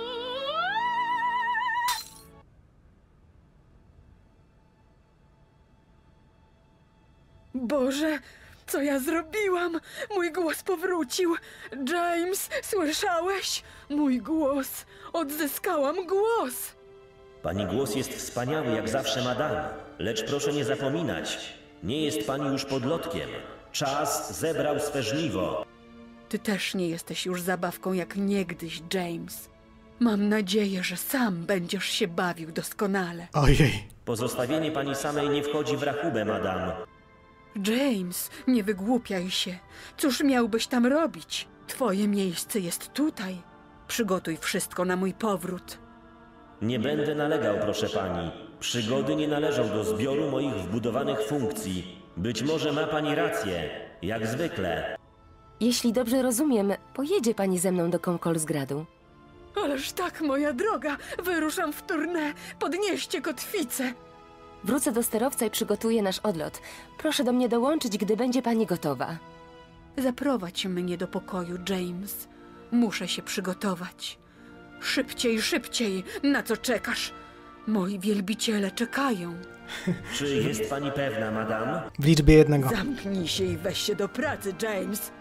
Boże, co ja zrobiłam? Mój głos powrócił. James, słyszałeś? Mój głos. Odzyskałam głos. Pani głos jest wspaniały jak zawsze, madame. Lecz proszę nie zapominać, nie jest pani już podlotkiem. Czas zebrał swe żniwo. Ty też nie jesteś już zabawką jak niegdyś, James. Mam nadzieję, że sam będziesz się bawił doskonale. Ojej. Pozostawienie pani samej nie wchodzi w rachubę, madame. James, nie wygłupiaj się. Cóż miałbyś tam robić? Twoje miejsce jest tutaj. Przygotuj wszystko na mój powrót. Nie będę nalegał, proszę pani. Przygody nie należą do zbioru moich wbudowanych funkcji. Być może ma pani rację, jak zwykle. Jeśli dobrze rozumiem, pojedzie pani ze mną do Komkolsgradu. Ależ tak, moja droga, wyruszam w tournée. Podnieście kotwicę. Wrócę do sterowca i przygotuję nasz odlot. Proszę do mnie dołączyć, gdy będzie pani gotowa. Zaprowadź mnie do pokoju, James. Muszę się przygotować. Szybciej, szybciej! Na co czekasz? Moi wielbiciele czekają. Czy jest pani pewna, madame? W liczbie jednego. Zamknij się i weź się do pracy, James.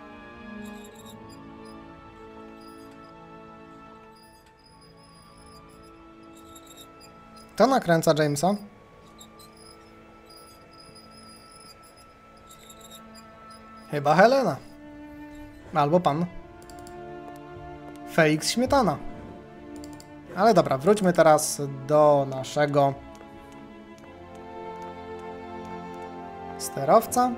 Kto nakręca Jamesa? Chyba Helena. Albo pan Felix Śmietana. Ale dobra, wróćmy teraz do naszego sterowca.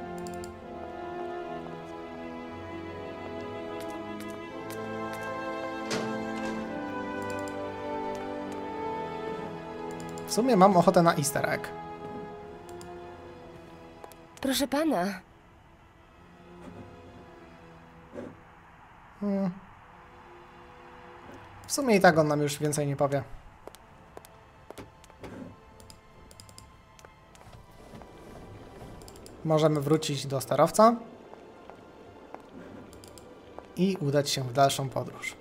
W sumie mam ochotę na easter egg. Proszę pana. W sumie i tak on nam już więcej nie powie. Możemy wrócić do sterowca i udać się w dalszą podróż.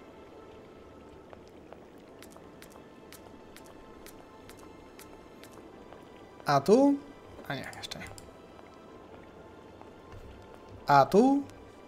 A tu? A nie, jeszcze nie. A tu?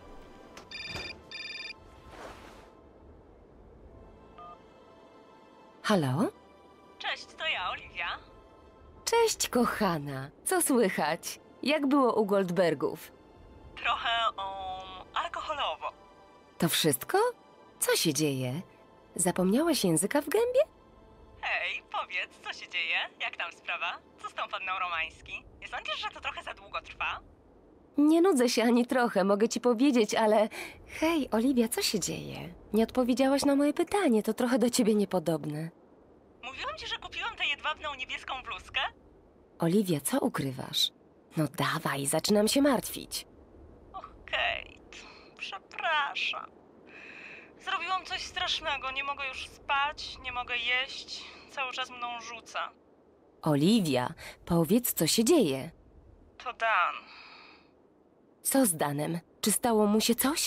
Halo? Cześć, to ja, Oliwia. Cześć, kochana. Co słychać? Jak było u Goldbergów? Trochę alkoholowo. To wszystko? Co się dzieje? Zapomniałaś języka w gębie? Hej, powiedz, co się dzieje? Jak tam sprawa? Co z tą panną Romański? Nie sądzisz, że to trochę za długo trwa? Nie nudzę się ani trochę, mogę ci powiedzieć, ale... Hej, Oliwia, co się dzieje? Nie odpowiedziałaś na moje pytanie, to trochę do ciebie niepodobne. Mówiłam ci, że kupiłam tę jedwabną niebieską bluzkę? Oliwia, co ukrywasz? No dawaj, zaczynam się martwić. Okej, przepraszam. Zrobiłam coś strasznego, nie mogę już spać, nie mogę jeść, cały czas mną rzuca. Oliwia, powiedz, co się dzieje. To Dan. Co z Danem? Czy stało mu się coś?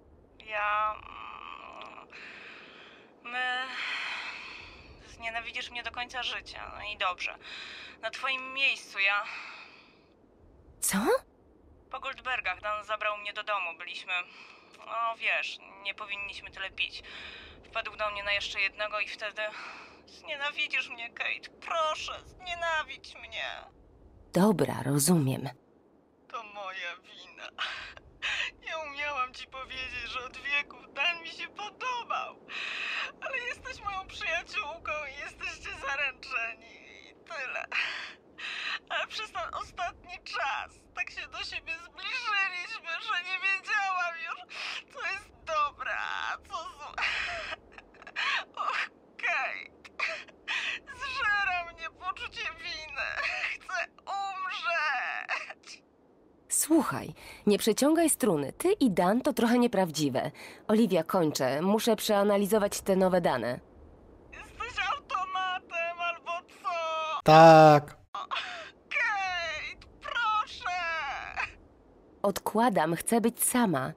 My... Znienawidzisz mnie do końca życia, no i dobrze. Na twoim miejscu ja... Co? Po Goldbergach Dan zabrał mnie do domu, byliśmy... No wiesz, nie powinniśmy tyle pić. Wpadł do mnie na jeszcze jednego i wtedy... Znienawidzisz mnie, Kate, proszę, znienawidź mnie. Dobra, rozumiem. To moja wina. Nie umiałam ci powiedzieć, że od wieków Dan mi się podobał. Ale jesteś moją przyjaciółką i jesteście zaręczeni i tyle. Ale przez ten ostatni czas tak się do siebie zbliżyliśmy, że nie wiedziałam już, co jest dobre, a co złe. Och, Kate. Zżera mnie poczucie winy. Chcę umrzeć. Słuchaj, nie przeciągaj struny. Ty i Dan to trochę nieprawdziwe. Oliwia, kończę. Muszę przeanalizować te nowe dane. Jesteś automatem albo co? Tak. Odkładam, chcę być sama.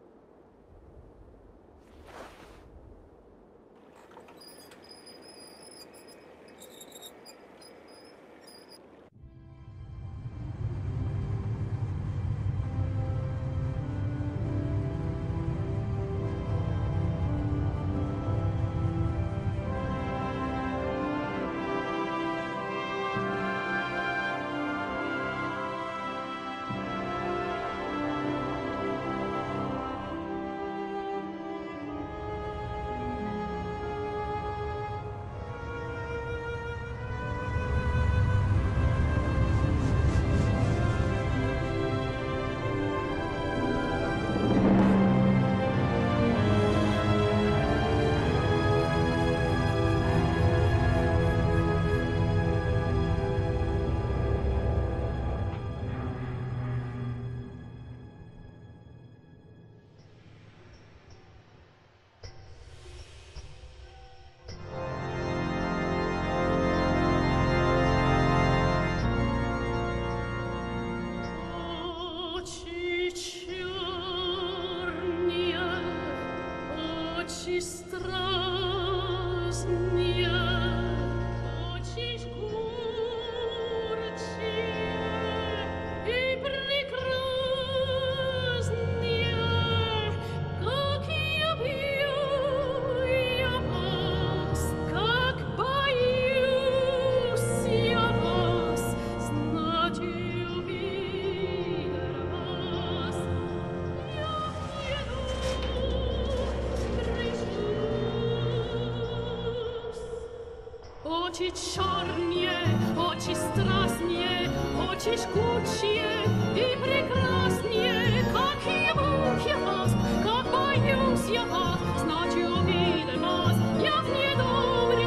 Очи черные, очи страстные, очи жгучие и прекраснее, как ему я вас, как боюсь я вас, знать увидя вас, я в недобрый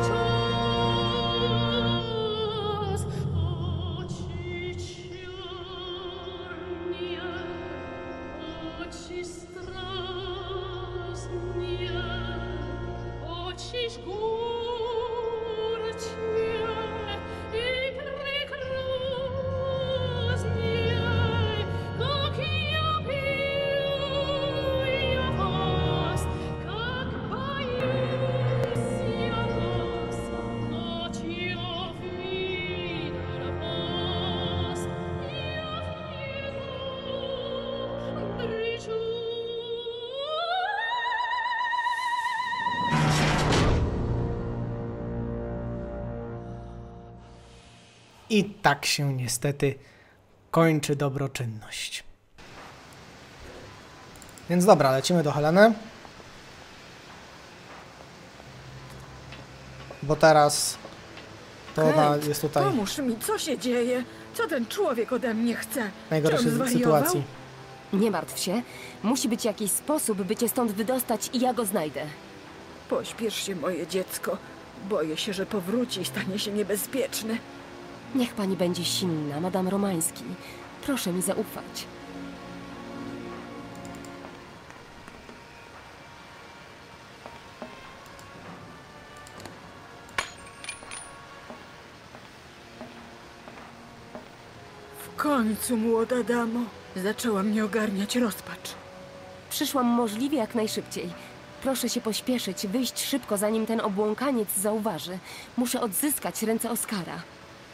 час. Очи черные, очи страстные, очи жгучие. I tak się niestety kończy dobroczynność. Więc dobra, lecimy do Heleny. Bo teraz to ona jest tutaj Pomóż mi, co się dzieje? Co ten człowiek ode mnie chce? w najgorszej Czy on zwariował? sytuacji. Nie martw się. Musi być jakiś sposób, by cię stąd wydostać i ja go znajdę. Pośpiesz się, moje dziecko. Boję się, że powróci i stanie się niebezpieczny. Niech pani będzie silna, Madame Romański. Proszę mi zaufać. W końcu, młoda damo, zaczęła mnie ogarniać rozpacz. Przyszłam możliwie jak najszybciej. Proszę się pośpieszyć, wyjść szybko, zanim ten obłąkaniec zauważy. Muszę odzyskać ręce Oskara.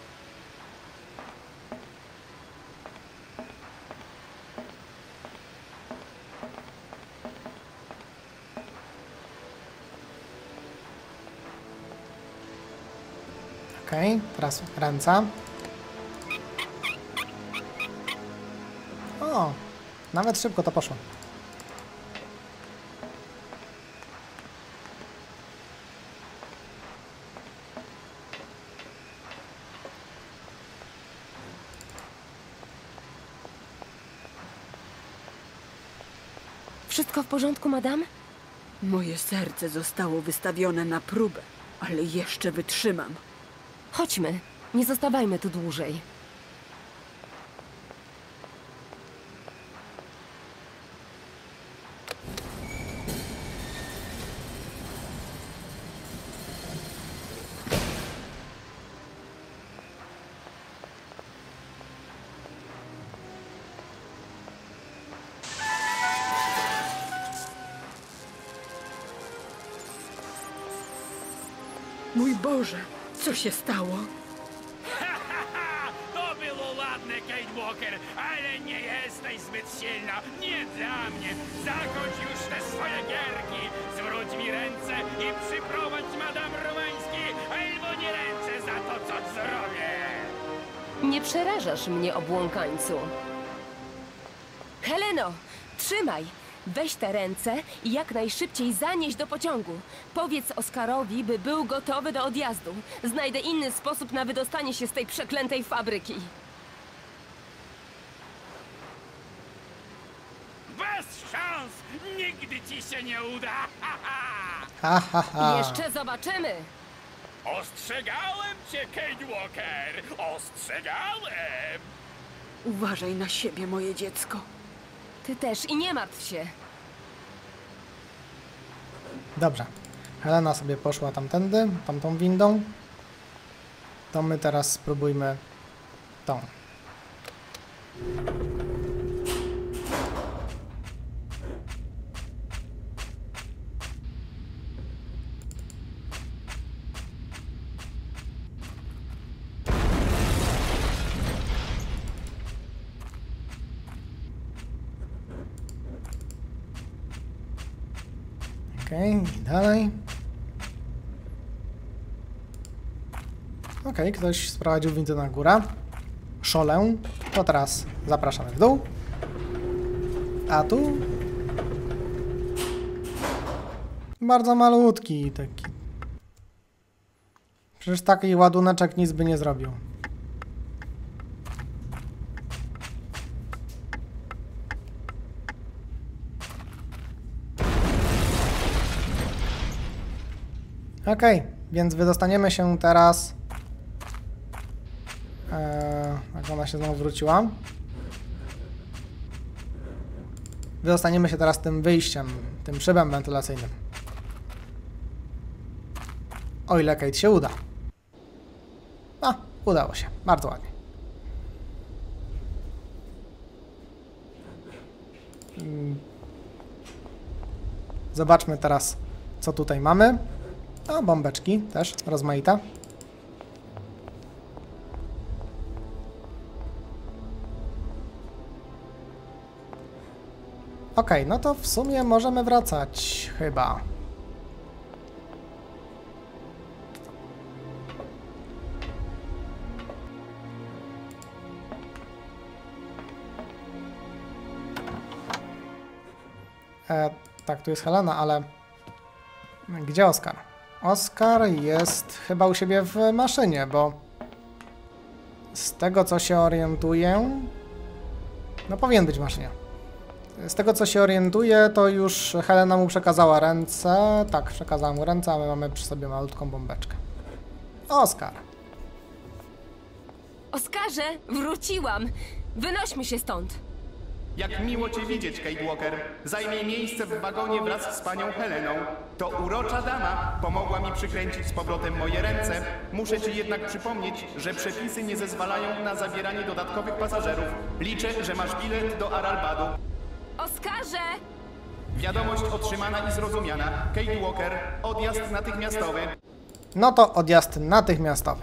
Okej, teraz ręce. O, nawet szybko to poszło. Wszystko w porządku, madam? Moje serce zostało wystawione na próbę, ale jeszcze wytrzymam. Chodźmy, nie zostawajmy tu dłużej. Mój Boże, co się stało? To było ładne, Kate Walker, ale nie jesteś zbyt silna. Nie dla mnie. Zakończ już te swoje gierki. Zwróć mi ręce i przyprowadź Madame Romański, albo nie ręczę za to, co zrobię. Nie przerażasz mnie, obłąkańcu. Heleno, trzymaj! Weź te ręce i jak najszybciej zanieś do pociągu. Powiedz Oskarowi, by był gotowy do odjazdu. Znajdę inny sposób na wydostanie się z tej przeklętej fabryki. Bez szans! Nigdy ci się nie uda! Ha, ha, ha. Jeszcze zobaczymy! Ostrzegałem cię, Kate Walker! Ostrzegałem! Uważaj na siebie, moje dziecko. Ty też i nie martw się. Dobrze. Helena sobie poszła tamtędy, tamtą windą. To my teraz spróbujmy tą. Okej, i dalej. Okej, ktoś sprowadził windę na górę. Szolę. To teraz zapraszamy w dół. A tu? Bardzo malutki taki. Przecież taki ładuneczek nic by nie zrobił. Okej, więc wydostaniemy się teraz... jak ona się znowu wróciła? Wydostaniemy się teraz tym wyjściem, tym szybem wentylacyjnym. O ile Kate się uda. A, udało się. Bardzo ładnie. Zobaczmy teraz, co tutaj mamy. A, bombeczki też, rozmaita. Okej, no to w sumie możemy wracać, chyba. Tak, tu jest Helena, ale... Gdzie Oskar? Oskar jest chyba u siebie w maszynie, bo... Z tego, co się orientuję... No, powinien być w maszynie. Z tego, co się orientuję, to już Helena mu przekazała ręce. Tak, przekazała mu ręce, a my mamy przy sobie malutką bombeczkę. Oskar. Oskarze, wróciłam! Wynośmy się stąd! Jak miło cię widzieć, Kate Walker. Zajmij miejsce w wagonie wraz z panią Heleną. To urocza dama pomogła mi przykręcić z powrotem moje ręce. Muszę ci jednak przypomnieć, że przepisy nie zezwalają na zabieranie dodatkowych pasażerów. Liczę, że masz bilet do Aralbadu. Oskarze! Wiadomość otrzymana i zrozumiana. Kate Walker, odjazd natychmiastowy. No to odjazd natychmiastowy.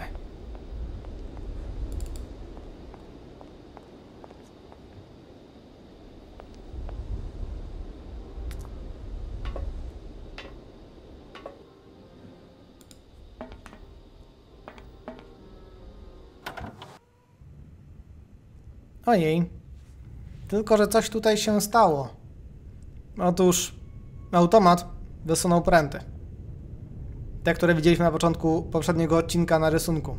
Ojej. Tylko, że coś tutaj się stało. Otóż automat wysunął pręty. Te, które widzieliśmy na początku poprzedniego odcinka na rysunku.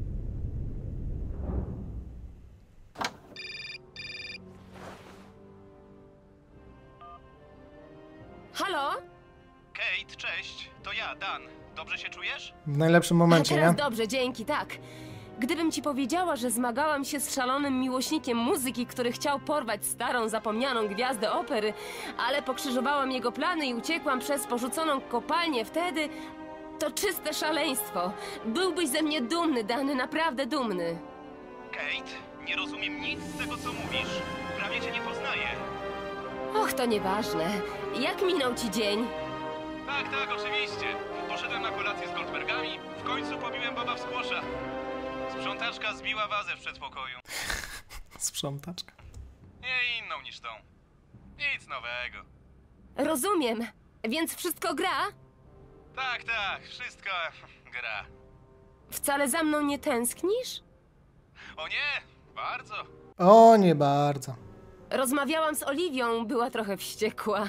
Halo? Kate, cześć. To ja, Dan. Dobrze się czujesz? W najlepszym momencie, teraz nie? dobrze, dzięki, tak. Gdybym ci powiedziała, że zmagałam się z szalonym miłośnikiem muzyki, który chciał porwać starą, zapomnianą gwiazdę opery, ale pokrzyżowałam jego plany i uciekłam przez porzuconą kopalnię wtedy, to czyste szaleństwo. Byłbyś ze mnie dumny, Dany, naprawdę dumny. Kate, nie rozumiem nic z tego, co mówisz. Prawie cię nie poznaję. Och, to nieważne. Jak minął ci dzień? Tak, oczywiście. Poszedłem na kolację z Goldbergami, w końcu pobiłem Boba w squasha. Sprzątaczka zbiła wazę w przedpokoju. Sprzątaczka. Nie inną niż tą. Nic nowego. Rozumiem. Więc wszystko gra? Tak, wszystko gra. Wcale za mną nie tęsknisz? O nie, bardzo. O, nie bardzo. Rozmawiałam z Oliwią, była trochę wściekła.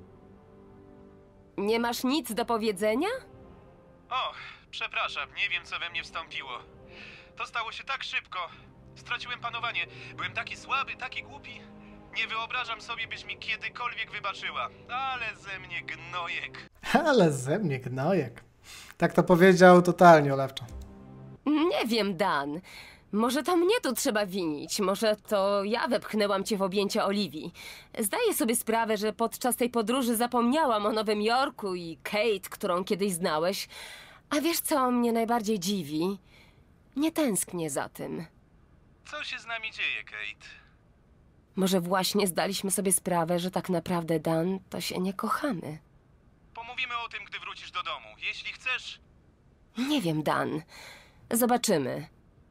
Nie masz nic do powiedzenia? O, przepraszam, nie wiem co we mnie wstąpiło. To stało się tak szybko. Straciłem panowanie. Byłem taki słaby, taki głupi. Nie wyobrażam sobie, byś mi kiedykolwiek wybaczyła. Ale ze mnie gnojek. Ale ze mnie gnojek. Tak to powiedział totalnie olewczo. Nie wiem, Dan. Może to mnie tu trzeba winić. Może to ja wepchnęłam cię w objęcia Oliwii. Zdaję sobie sprawę, że podczas tej podróży zapomniałam o Nowym Jorku i Kate, którą kiedyś znałeś. A wiesz, co mnie najbardziej dziwi? Nie tęsknię za tym. Co się z nami dzieje, Kate? Może właśnie zdaliśmy sobie sprawę, że tak naprawdę, Dan, to się nie kochamy. Pomówimy o tym, gdy wrócisz do domu. Jeśli chcesz... Nie wiem, Dan. Zobaczymy.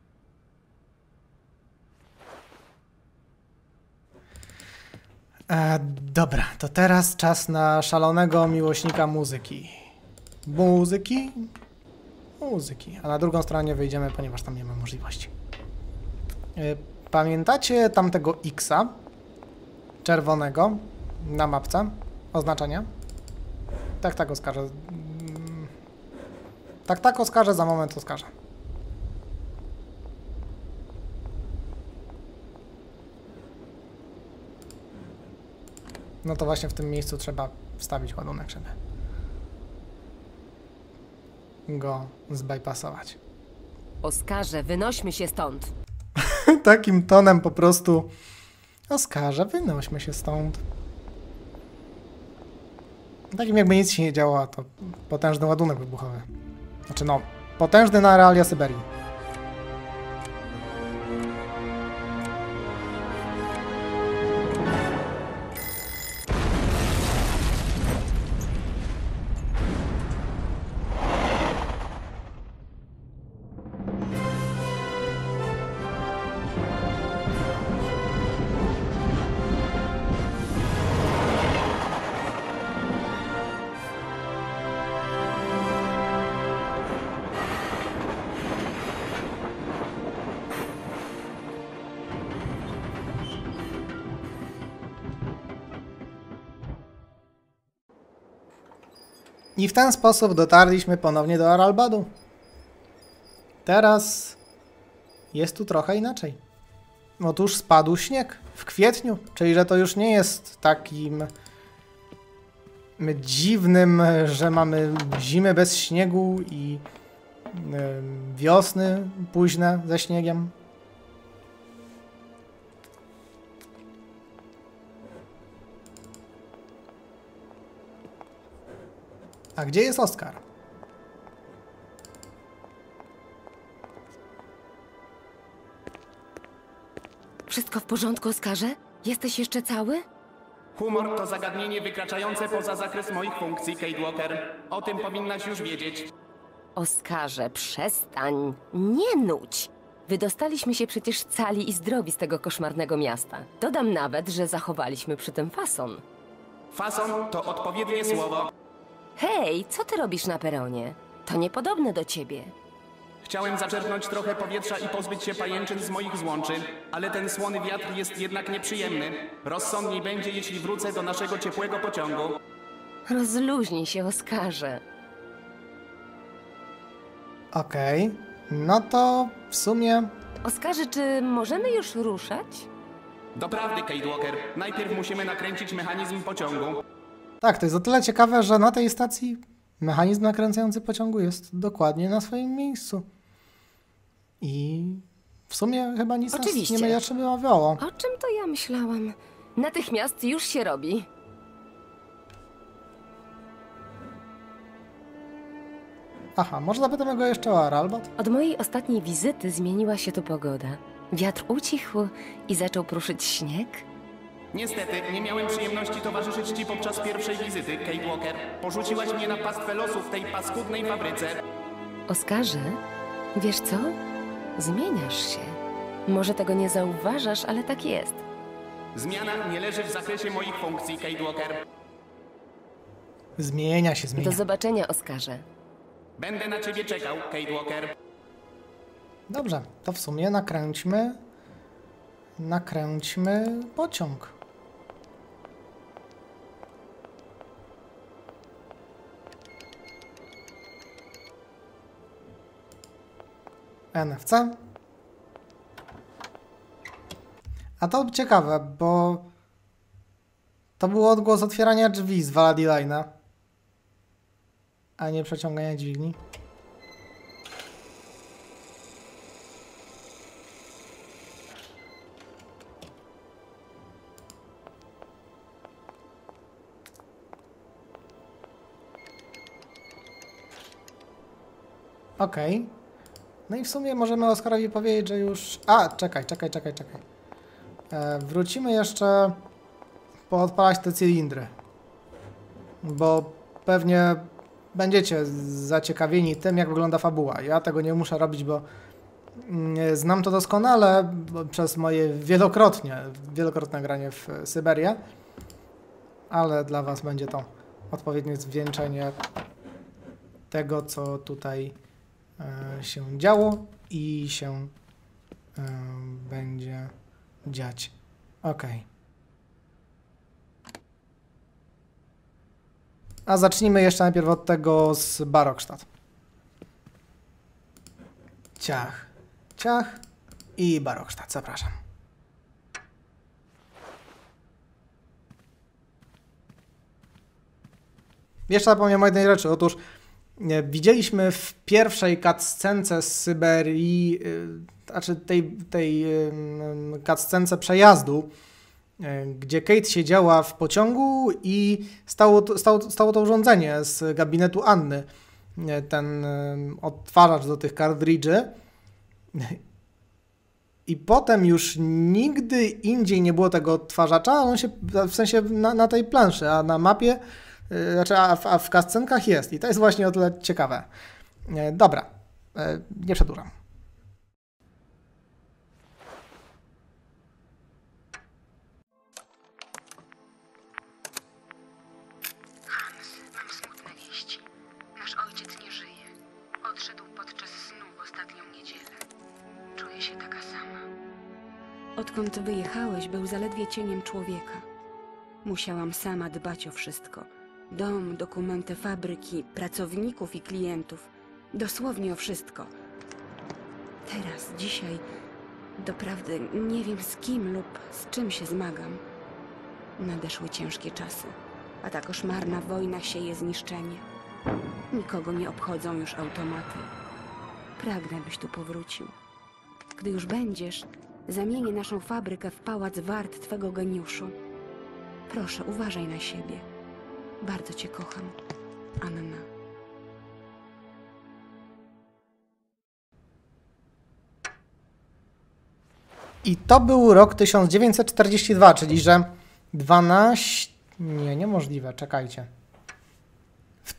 Dobra, to teraz czas na szalonego miłośnika muzyki. Muzyki? Muzyki. A na drugą stronę wyjdziemy, ponieważ tam nie ma możliwości. Pamiętacie tamtego X-a? Czerwonego na mapce? Oznaczenia? Tak, oskarżę. Tak, oskarżę, za moment oskarżę. No to właśnie w tym miejscu trzeba wstawić ładunek, żeby go zbypassować. Oskarze, wynośmy się stąd. Takim tonem po prostu. Oskarze, wynośmy się stąd. Takim jakby nic się nie działo, to potężny ładunek wybuchowy. Znaczy no, potężny na realia Syberii. I w ten sposób dotarliśmy ponownie do Aralbadu. Teraz jest tu trochę inaczej. Otóż spadł śnieg w kwietniu, czyli że to już nie jest takim dziwnym, że mamy zimy bez śniegu i wiosny późne ze śniegiem. A gdzie jest Oskar? Wszystko w porządku, Oskarze? Jesteś jeszcze cały? Humor to zagadnienie wykraczające poza zakres moich funkcji, Kate Walker. O tym powinnaś już wiedzieć. Oskarze, przestań. Nie nudź. Wydostaliśmy się przecież cali i zdrowi z tego koszmarnego miasta. Dodam nawet, że zachowaliśmy przy tym fason. Fason to odpowiednie słowo. Hej, co ty robisz na peronie? To niepodobne do ciebie. Chciałem zaczerpnąć trochę powietrza i pozbyć się pajęczyn z moich złączy, ale ten słony wiatr jest jednak nieprzyjemny. Rozsądniej będzie, jeśli wrócę do naszego ciepłego pociągu. Rozluźnij się, Oskarze. Okej, no to w sumie... Oskarze, czy możemy już ruszać? Doprawdy, Kate Walker. Najpierw musimy nakręcić mechanizm pociągu. Tak, to jest o tyle ciekawe, że na tej stacji mechanizm nakręcający pociągu jest dokładnie na swoim miejscu. I w sumie chyba nic nas nie będzie przemawiało. O czym to ja myślałam? Natychmiast już się robi. Aha, może zapytamy go jeszcze o Aralbat? Od mojej ostatniej wizyty zmieniła się tu pogoda. Wiatr ucichł i zaczął pruszyć śnieg. Niestety, nie miałem przyjemności towarzyszyć ci podczas pierwszej wizyty, Kate Walker. Porzuciłaś mnie na pastwę losu w tej paskudnej fabryce. Oskarze, wiesz co? Zmieniasz się. Może tego nie zauważasz, ale tak jest. Zmiana nie leży w zakresie moich funkcji, Kate Walker. Zmienia się, zmienia. Do zobaczenia, Oskarze. Będę na ciebie czekał, Kate Walker. Dobrze, to w sumie nakręćmy pociąg. NFC. A to ciekawe, bo to był odgłos otwierania drzwi z Valadilaina, a nie przeciągania dźwigni. Okej. No i w sumie możemy Oskarowi powiedzieć, że już... A, czekaj. Wrócimy jeszcze poodpalać te cylindry. Bo pewnie będziecie zaciekawieni tym, jak wygląda fabuła. Ja tego nie muszę robić, bo znam to doskonale przez moje wielokrotne granie w Syberię. Ale dla was będzie to odpowiednie zwieńczenie tego, co tutaj się działo i się będzie dziać. Okej. A zacznijmy jeszcze najpierw od tego z Barokstadt. Ciach i Barokstadt, zapraszam. Jeszcze zapomniałem o jednej rzeczy. Otóż widzieliśmy w pierwszej cutscence z Syberii, znaczy tej cutscence przejazdu, gdzie Kate siedziała w pociągu i stało to urządzenie z gabinetu Anny, ten odtwarzacz do tych kartridży. I potem już nigdy indziej nie było tego odtwarzacza, on się, w sensie na tej planszy, a na mapie, znaczy a w cutscenkach jest. I to jest właśnie o tyle ciekawe. Dobra, nie przedłużam. Hans, mam smutne wieści. Nasz ojciec nie żyje. Odszedł podczas snu w ostatnią niedzielę. Czuję się taka sama. Odkąd wyjechałeś, był zaledwie cieniem człowieka. Musiałam sama dbać o wszystko. Dom, dokumenty fabryki, pracowników i klientów. Dosłownie o wszystko. Teraz, dzisiaj, doprawdy nie wiem z kim lub z czym się zmagam. Nadeszły ciężkie czasy, a ta koszmarna wojna sieje zniszczenie. Nikogo nie obchodzą już automaty. Pragnę, byś tu powrócił. Gdy już będziesz, zamienię naszą fabrykę w pałac wart twego geniuszu. Proszę, uważaj na siebie. Bardzo cię kocham, Anna. I to był rok 1942, czyli że 12... Nie, niemożliwe, czekajcie. W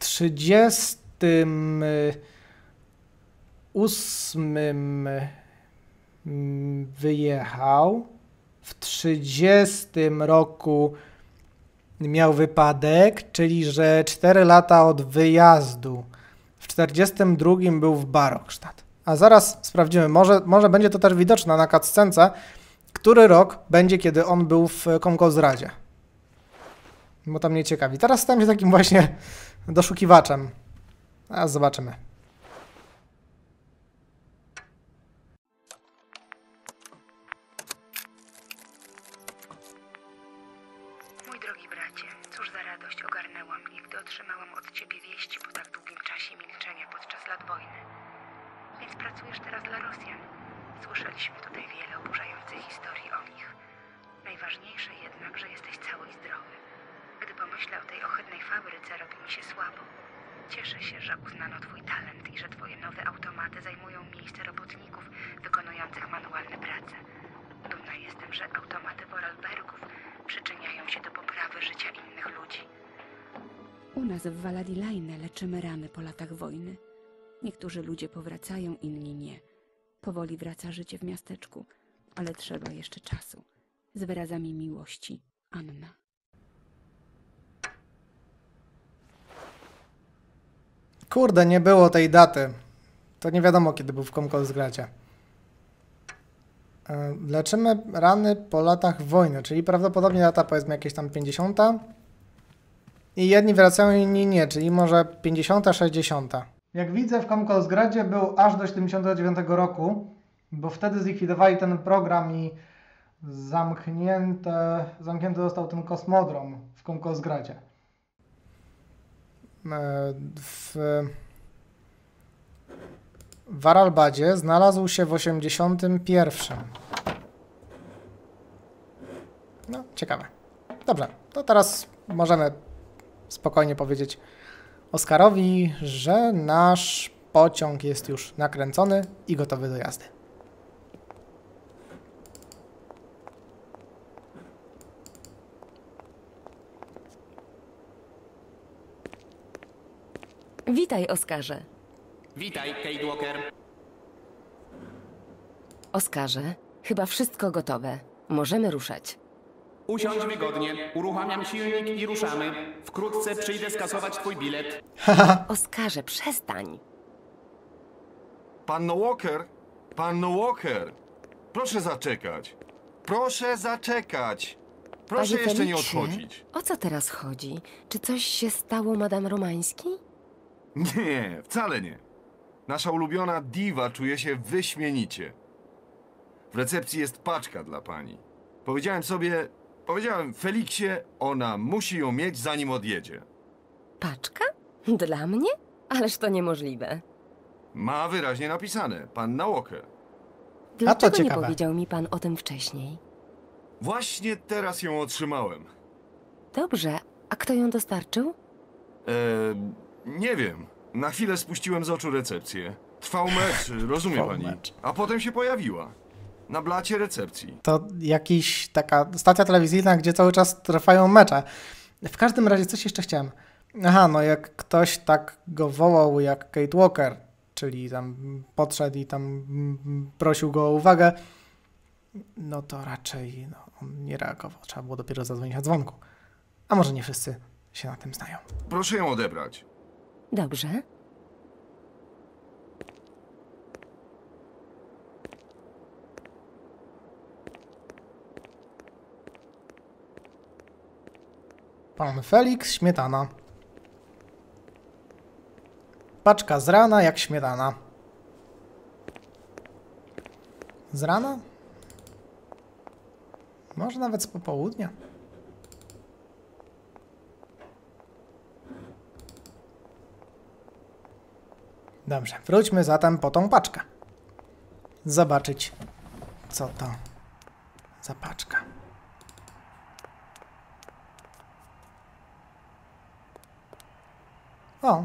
38 wyjechał. W 30 roku miał wypadek, czyli że 4 lata od wyjazdu. W 42 był w Barokstadt. A zaraz sprawdzimy, może będzie to też widoczne na cutscence, który rok będzie, kiedy on był w Komkolzradzie. Bo to mnie ciekawi. Teraz stałem się takim właśnie doszukiwaczem. A zobaczymy. Mój drogi bracie, cóż za radość ogarnęła mnie, gdy otrzymałam od ciebie wieści po tak długim czasie milczenia podczas lat wojny. Więc pracujesz teraz dla Rosjan. Słyszeliśmy tutaj wiele oburzających historii o nich. Najważniejsze jednak, że jesteś cały i zdrowy. Gdy pomyślę o tej ohydnej fabryce, robi mi się słabo. Cieszę się, że uznano twój talent i że twoje nowe automaty zajmują miejsce robotników wykonujących manualne prace. Dumna jestem, że automaty Vorarlbergów przyczyniają się do poprawy życia innych ludzi. U nas w Valadilaine leczymy rany po latach wojny. Niektórzy ludzie powracają, inni nie. Powoli wraca życie w miasteczku, ale trzeba jeszcze czasu. Z wyrazami miłości, Anna. Kurde, nie było tej daty. To nie wiadomo, kiedy był w Comcolesgradzie. Leczymy rany po latach wojny, czyli prawdopodobnie data powiedzmy jakieś tam 50. I jedni wracają, inni nie, czyli może 50, 60. Jak widzę, w Comcolesgradzie był aż do 79 roku, bo wtedy zlikwidowali ten program i zamknięty został ten kosmodrom w Comcolesgradzie. W Varalbadzie znalazł się w 81. No, ciekawe. Dobrze, to teraz możemy spokojnie powiedzieć Oskarowi, że nasz pociąg jest już nakręcony i gotowy do jazdy. Witaj, Oskarze. Witaj, Kate Walker. Oskarze, chyba wszystko gotowe. Możemy ruszać. Usiądź wygodnie, uruchamiam silnik i ruszamy. Wkrótce przyjdę skasować twój bilet. Oskarze, przestań. Panno Walker! Panno Walker! Proszę zaczekać. Proszę zaczekać. Proszę Panie jeszcze nie Feliksie, odchodzić. O co teraz chodzi? Czy coś się stało, Madame Romański? Nie, wcale nie. Nasza ulubiona diwa czuje się wyśmienicie. W recepcji jest paczka dla pani. Powiedziałem Feliksie, ona musi ją mieć, zanim odjedzie. Paczka? Dla mnie? Ależ to niemożliwe. Ma wyraźnie napisane, panna Walker. Dlaczego nie ciekawe. powiedział mi pan o tym wcześniej? Właśnie teraz ją otrzymałem. Dobrze, a kto ją dostarczył? Nie wiem. Na chwilę spuściłem z oczu recepcję. Trwał mecz, rozumie Trwał pani. mecz. A potem się pojawiła. Na blacie recepcji. To jakiś taka stacja telewizyjna, gdzie cały czas trwają mecze. W każdym razie coś jeszcze chciałem. Aha, no jak ktoś tak go wołał jak Kate Walker, czyli tam podszedł i tam prosił go o uwagę, no to raczej on nie reagował. Trzeba było dopiero zadzwonić na dzwonku. A może nie wszyscy się na tym znają. Proszę ją odebrać. Dobrze. Pan Felix, śmietana. Paczka z rana jak śmietana. Z rana? Może nawet z popołudnia. Dobrze, wróćmy zatem po tą paczkę. Zobaczyć, co to za paczka. O.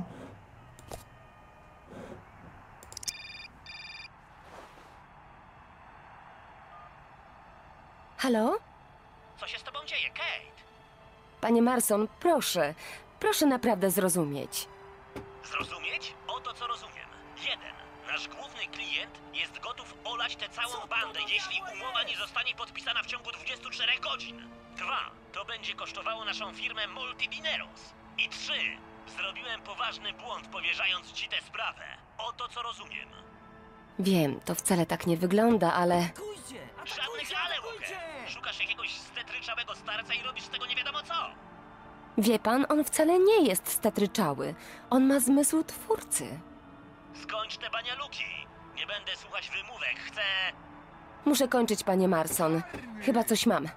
Halo? Co się z tobą dzieje, Kate? Panie Marson, proszę. Proszę naprawdę zrozumieć. Zrozumieć? Oto co rozumiem. 1. Nasz główny klient jest gotów olać tę całą bandę, jeśli umowa nie zostanie podpisana w ciągu 24 godzin. 2. To będzie kosztowało naszą firmę multidineros. I 3. Zrobiłem poważny błąd, powierzając ci tę sprawę. Oto co rozumiem. Wiem, to wcale tak nie wygląda, ale... Żadnych ale, Walker. Szukasz jakiegoś stetryczałego starca i robisz z tego nie wiadomo co. Wie pan, on wcale nie jest stetryczały. On ma zmysł twórcy. Skończ te banialuki. Nie będę słuchać wymówek. Chcę... Muszę kończyć, panie Marson. Chyba coś mam.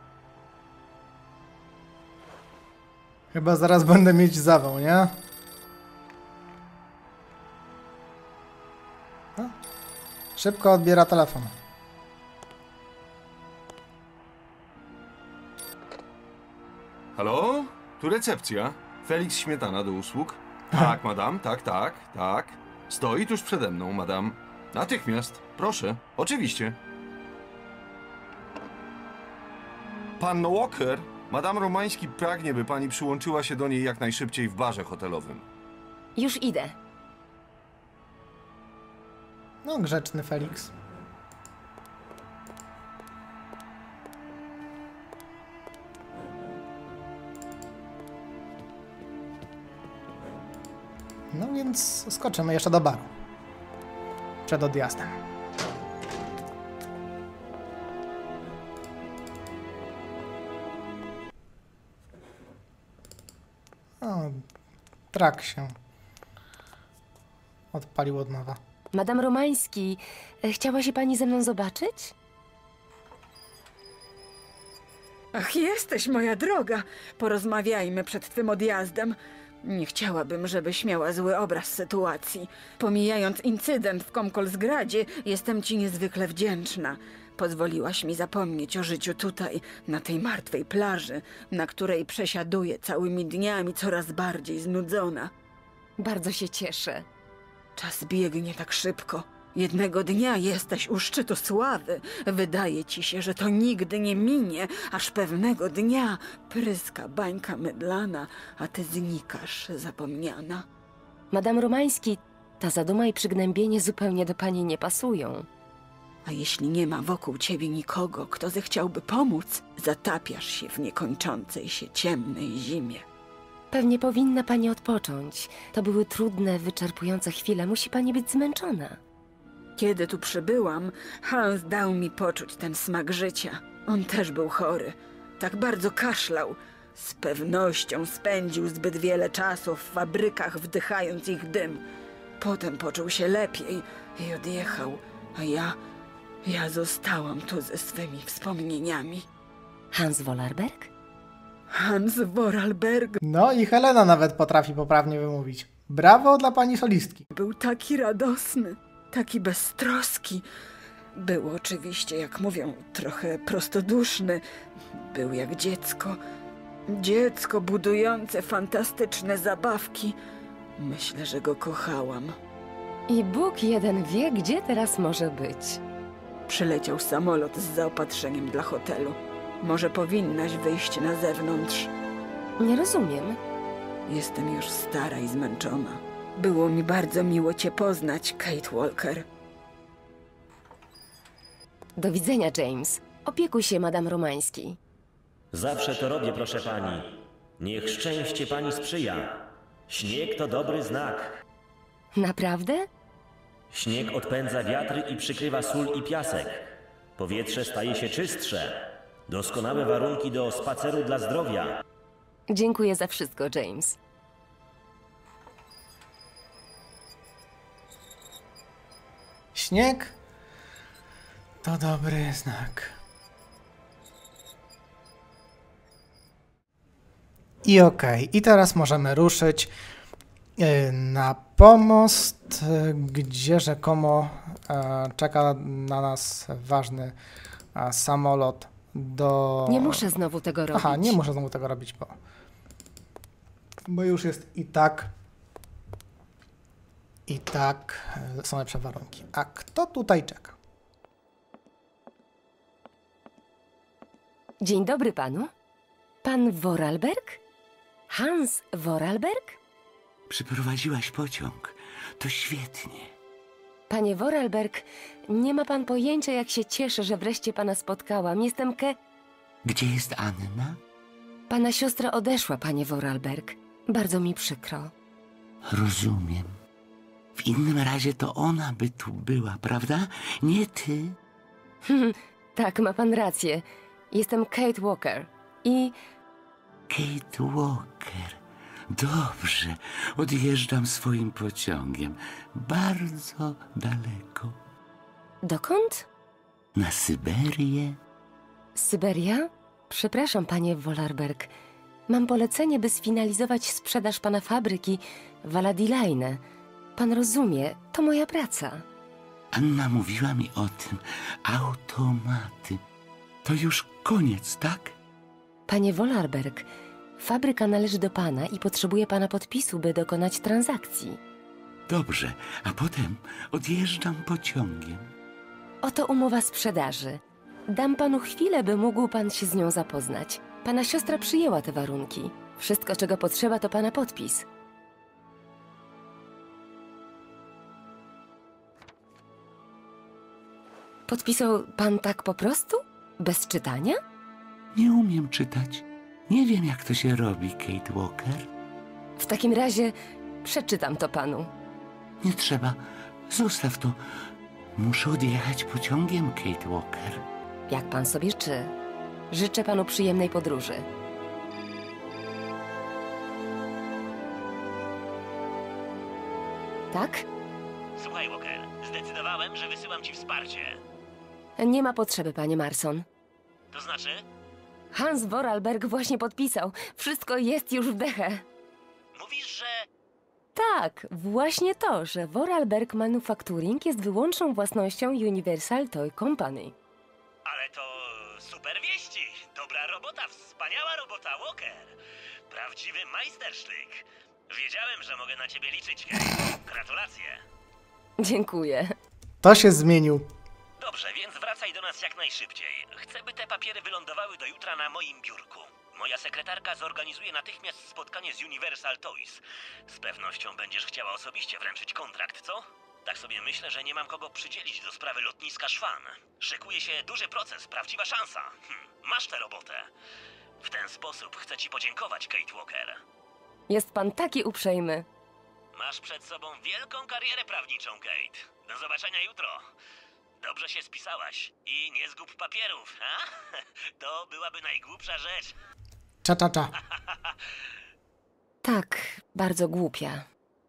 Chyba zaraz będę mieć zawał, nie? No. Szybko odbiera telefon. Halo? Tu recepcja. Felix Śmietana do usług. Tak, madam, tak. Stoi tuż przede mną, madam. Natychmiast. Proszę. Oczywiście. Panno Walker, Madame Romański pragnie, by pani przyłączyła się do niej jak najszybciej w barze hotelowym. Już idę. No, grzeczny Felix. No więc skoczymy jeszcze do baru. Przed odjazdem. O, trak się odpalił od nowa. Madame Romański, chciała się pani ze mną zobaczyć? Ach, jesteś, moja droga. Porozmawiajmy przed twym odjazdem. Nie chciałabym, żebyś miała zły obraz sytuacji. Pomijając incydent w Comcolsgradzie, jestem ci niezwykle wdzięczna. Pozwoliłaś mi zapomnieć o życiu tutaj, na tej martwej plaży, na której przesiaduję całymi dniami, coraz bardziej znudzona. Bardzo się cieszę. Czas biegnie tak szybko. Jednego dnia jesteś u szczytu sławy. Wydaje ci się, że to nigdy nie minie, aż pewnego dnia pryska bańka mydlana, a ty znikasz zapomniana. Madame Romański, ta zaduma i przygnębienie zupełnie do pani nie pasują. A jeśli nie ma wokół ciebie nikogo, kto zechciałby pomóc, zatapiasz się w niekończącej się ciemnej zimie. Pewnie powinna pani odpocząć. To były trudne, wyczerpujące chwile. Musi pani być zmęczona. Kiedy tu przybyłam, Hans dał mi poczuć ten smak życia. On też był chory. Tak bardzo kaszlał. Z pewnością spędził zbyt wiele czasu w fabrykach, wdychając ich dym. Potem poczuł się lepiej i odjechał, a ja zostałam tu ze swymi wspomnieniami. Hans Vorarlberg? Hans Vorarlberg No i Helena nawet potrafi poprawnie wymówić. Brawo dla pani solistki. był taki radosny, taki beztroski. Był oczywiście, jak mówią, trochę prostoduszny. Był jak dziecko. Dziecko budujące fantastyczne zabawki. Myślę, że go kochałam. I Bóg jeden wie, gdzie teraz może być. Przyleciał samolot z zaopatrzeniem dla hotelu. Może powinnaś wyjść na zewnątrz. Nie rozumiem. Jestem już stara i zmęczona. Było mi bardzo miło cię poznać, Kate Walker. Do widzenia, James. Opiekuj się, Madame Romański. Zawsze to robię, proszę pani. Niech szczęście pani sprzyja. Śnieg to dobry znak. Naprawdę? Śnieg odpędza wiatry i przykrywa sól i piasek. Powietrze staje się czystsze. Doskonałe warunki do spaceru dla zdrowia. Dziękuję za wszystko, James. Śnieg to dobry znak. I okej, i teraz możemy ruszyć na pomost, gdzie rzekomo czeka na nas ważny samolot do... Nie muszę znowu tego robić. Aha, nie muszę znowu tego robić, bo już jest i tak są lepsze warunki. A kto tutaj czeka? Dzień dobry panu. Pan Vorarlberg? Hans Vorarlberg? Przyprowadziłaś pociąg. To świetnie. Panie Vorarlberg, nie ma pan pojęcia, jak się cieszę, że wreszcie pana spotkałam. Jestem Gdzie jest Anna? Pana siostra odeszła, panie Vorarlberg. Bardzo mi przykro. Rozumiem. W innym razie to ona by tu była, prawda? Nie ty. Tak, ma pan rację. Jestem Kate Walker i... Kate Walker. Dobrze. Odjeżdżam swoim pociągiem. Bardzo daleko. Dokąd? Na Syberię. Syberia? Przepraszam, panie Vorarlberg. Mam polecenie, by sfinalizować sprzedaż pana fabryki Valadilaine. Pan rozumie, to moja praca. Anna mówiła mi o tym. Automaty. To już koniec, tak? Panie Vorarlberg, fabryka należy do pana i potrzebuje pana podpisu, by dokonać transakcji. Dobrze, a potem odjeżdżam pociągiem. Oto umowa sprzedaży. Dam panu chwilę, by mógł pan się z nią zapoznać. Pana siostra przyjęła te warunki. Wszystko, czego potrzeba, to pana podpis. Podpisał pan tak po prostu? Bez czytania? Nie umiem czytać. Nie wiem, jak to się robi, Kate Walker. W takim razie przeczytam to panu. Nie trzeba. Zostaw to. Muszę odjechać pociągiem, Kate Walker. Jak pan sobie życzy. Życzę panu przyjemnej podróży. Tak? Słuchaj, Walker, zdecydowałem, że wysyłam ci wsparcie. Nie ma potrzeby, panie Marson. To znaczy? Hans Vorarlberg właśnie podpisał. Wszystko jest już w dechę. Mówisz, że... Tak, właśnie to, że Vorarlberg Manufacturing jest wyłączną własnością Universal Toy Company. Ale to super wieści. Dobra robota, wspaniała robota, Walker. Prawdziwy majstersztyk. Wiedziałem, że mogę na ciebie liczyć, Kate. Gratulacje. Dziękuję. To się zmienił. Dobrze, więc wracaj do nas jak najszybciej. Chcę, by te papiery wylądowały do jutra na moim biurku. Moja sekretarka zorganizuje natychmiast spotkanie z Universal Toys. Z pewnością będziesz chciała osobiście wręczyć kontrakt, co? Tak sobie myślę, że nie mam kogo przydzielić do sprawy lotniska Szwan. Szykuje się duży proces, prawdziwa szansa. Masz tę robotę. W ten sposób chcę ci podziękować, Kate Walker. Jest pan taki uprzejmy. Masz przed sobą wielką karierę prawniczą, Kate. Do zobaczenia jutro. Dobrze się spisałaś. I nie zgub papierów, ha? To byłaby najgłupsza rzecz. Cza, cza, cza. Tak, bardzo głupia.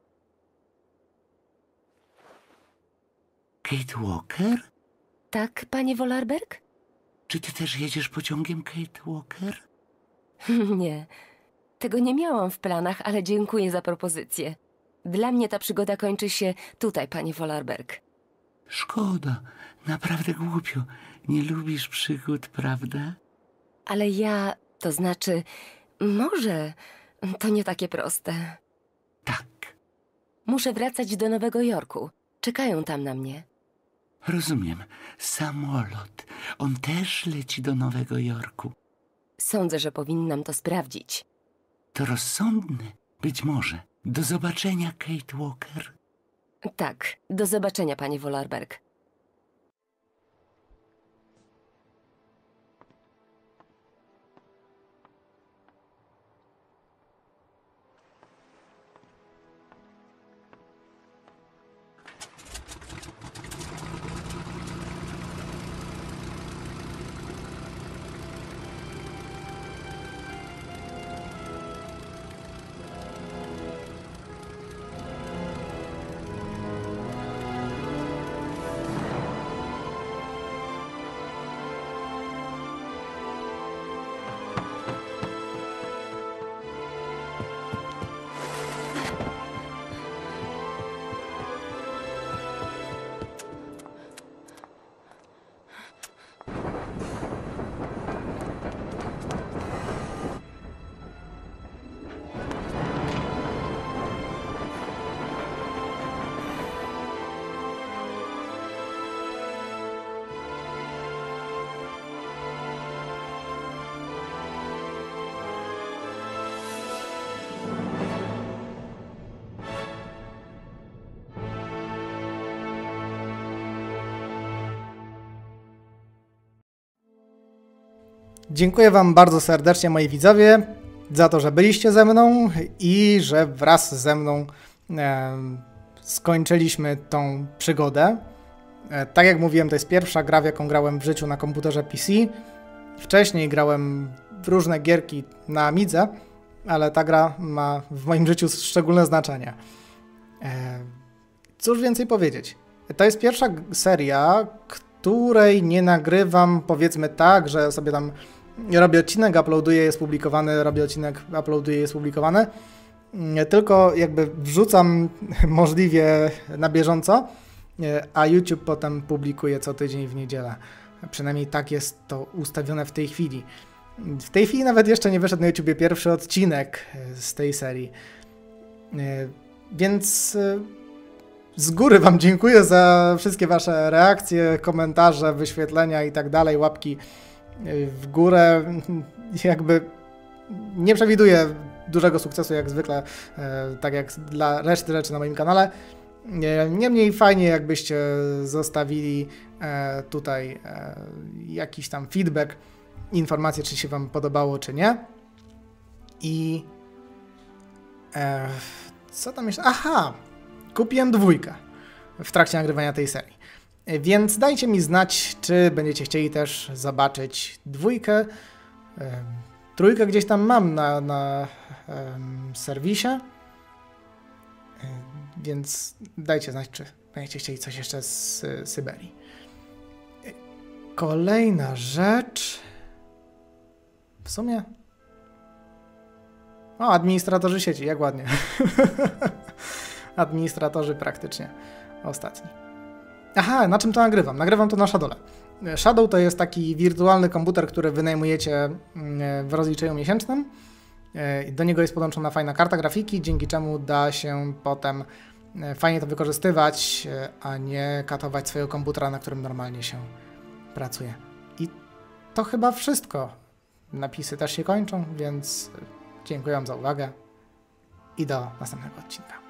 Kate Walker? Tak, panie Vorarlberg? Czy ty też jedziesz pociągiem, Kate Walker? Nie. Tego nie miałam w planach, ale dziękuję za propozycję. Dla mnie ta przygoda kończy się tutaj, panie Vorarlberg. Szkoda. Naprawdę głupio. Nie lubisz przygód, prawda? Ale ja, to znaczy, może to nie takie proste. Tak. Muszę wracać do Nowego Jorku. Czekają tam na mnie. Rozumiem. Samolot. On też leci do Nowego Jorku. Sądzę, że powinnam to sprawdzić. To rozsądne. Być może. Do zobaczenia, Kate Walker. Tak, do zobaczenia, panie Vorarlberg. Dziękuję wam bardzo serdecznie, moi widzowie, za to, że byliście ze mną i że wraz ze mną skończyliśmy tą przygodę. Tak jak mówiłem, to jest pierwsza gra, w jaką grałem w życiu na komputerze PC. Wcześniej grałem w różne gierki na Amidze, ale ta gra ma w moim życiu szczególne znaczenie. Cóż więcej powiedzieć? To jest pierwsza seria, której nie nagrywam, powiedzmy tak, że sobie tam robię odcinek, uploaduję, jest publikowany, robię odcinek, uploaduję, jest publikowany. Tylko jakby wrzucam możliwie na bieżąco, a YouTube potem publikuje co tydzień w niedzielę. Przynajmniej tak jest to ustawione w tej chwili. W tej chwili nawet jeszcze nie wyszedł na YouTubie pierwszy odcinek z tej serii. Więc z góry wam dziękuję za wszystkie wasze reakcje, komentarze, wyświetlenia i tak dalej, łapki w górę. Jakby nie przewiduję dużego sukcesu jak zwykle, tak jak dla reszty rzeczy na moim kanale. Niemniej fajnie, jakbyście zostawili tutaj jakiś tam feedback, informację, czy się wam podobało, czy nie. I co tam jeszcze? Aha! Kupiłem 2 w trakcie nagrywania tej serii. Więc dajcie mi znać, czy będziecie chcieli też zobaczyć 2. 3 gdzieś tam mam na serwisie. Więc dajcie znać, czy będziecie chcieli coś jeszcze z Syberii. Kolejna rzecz. W sumie. O, administratorzy sieci, jak ładnie. Administratorzy praktycznie ostatni. Aha, na czym to nagrywam? Nagrywam to na Shadowle. Shadow to jest taki wirtualny komputer, który wynajmujecie w rozliczeniu miesięcznym. Do niego jest podłączona fajna karta grafiki, dzięki czemu da się potem fajnie to wykorzystywać, a nie katować swojego komputera, na którym normalnie się pracuje. I to chyba wszystko. Napisy też się kończą, więc dziękuję wam za uwagę i do następnego odcinka.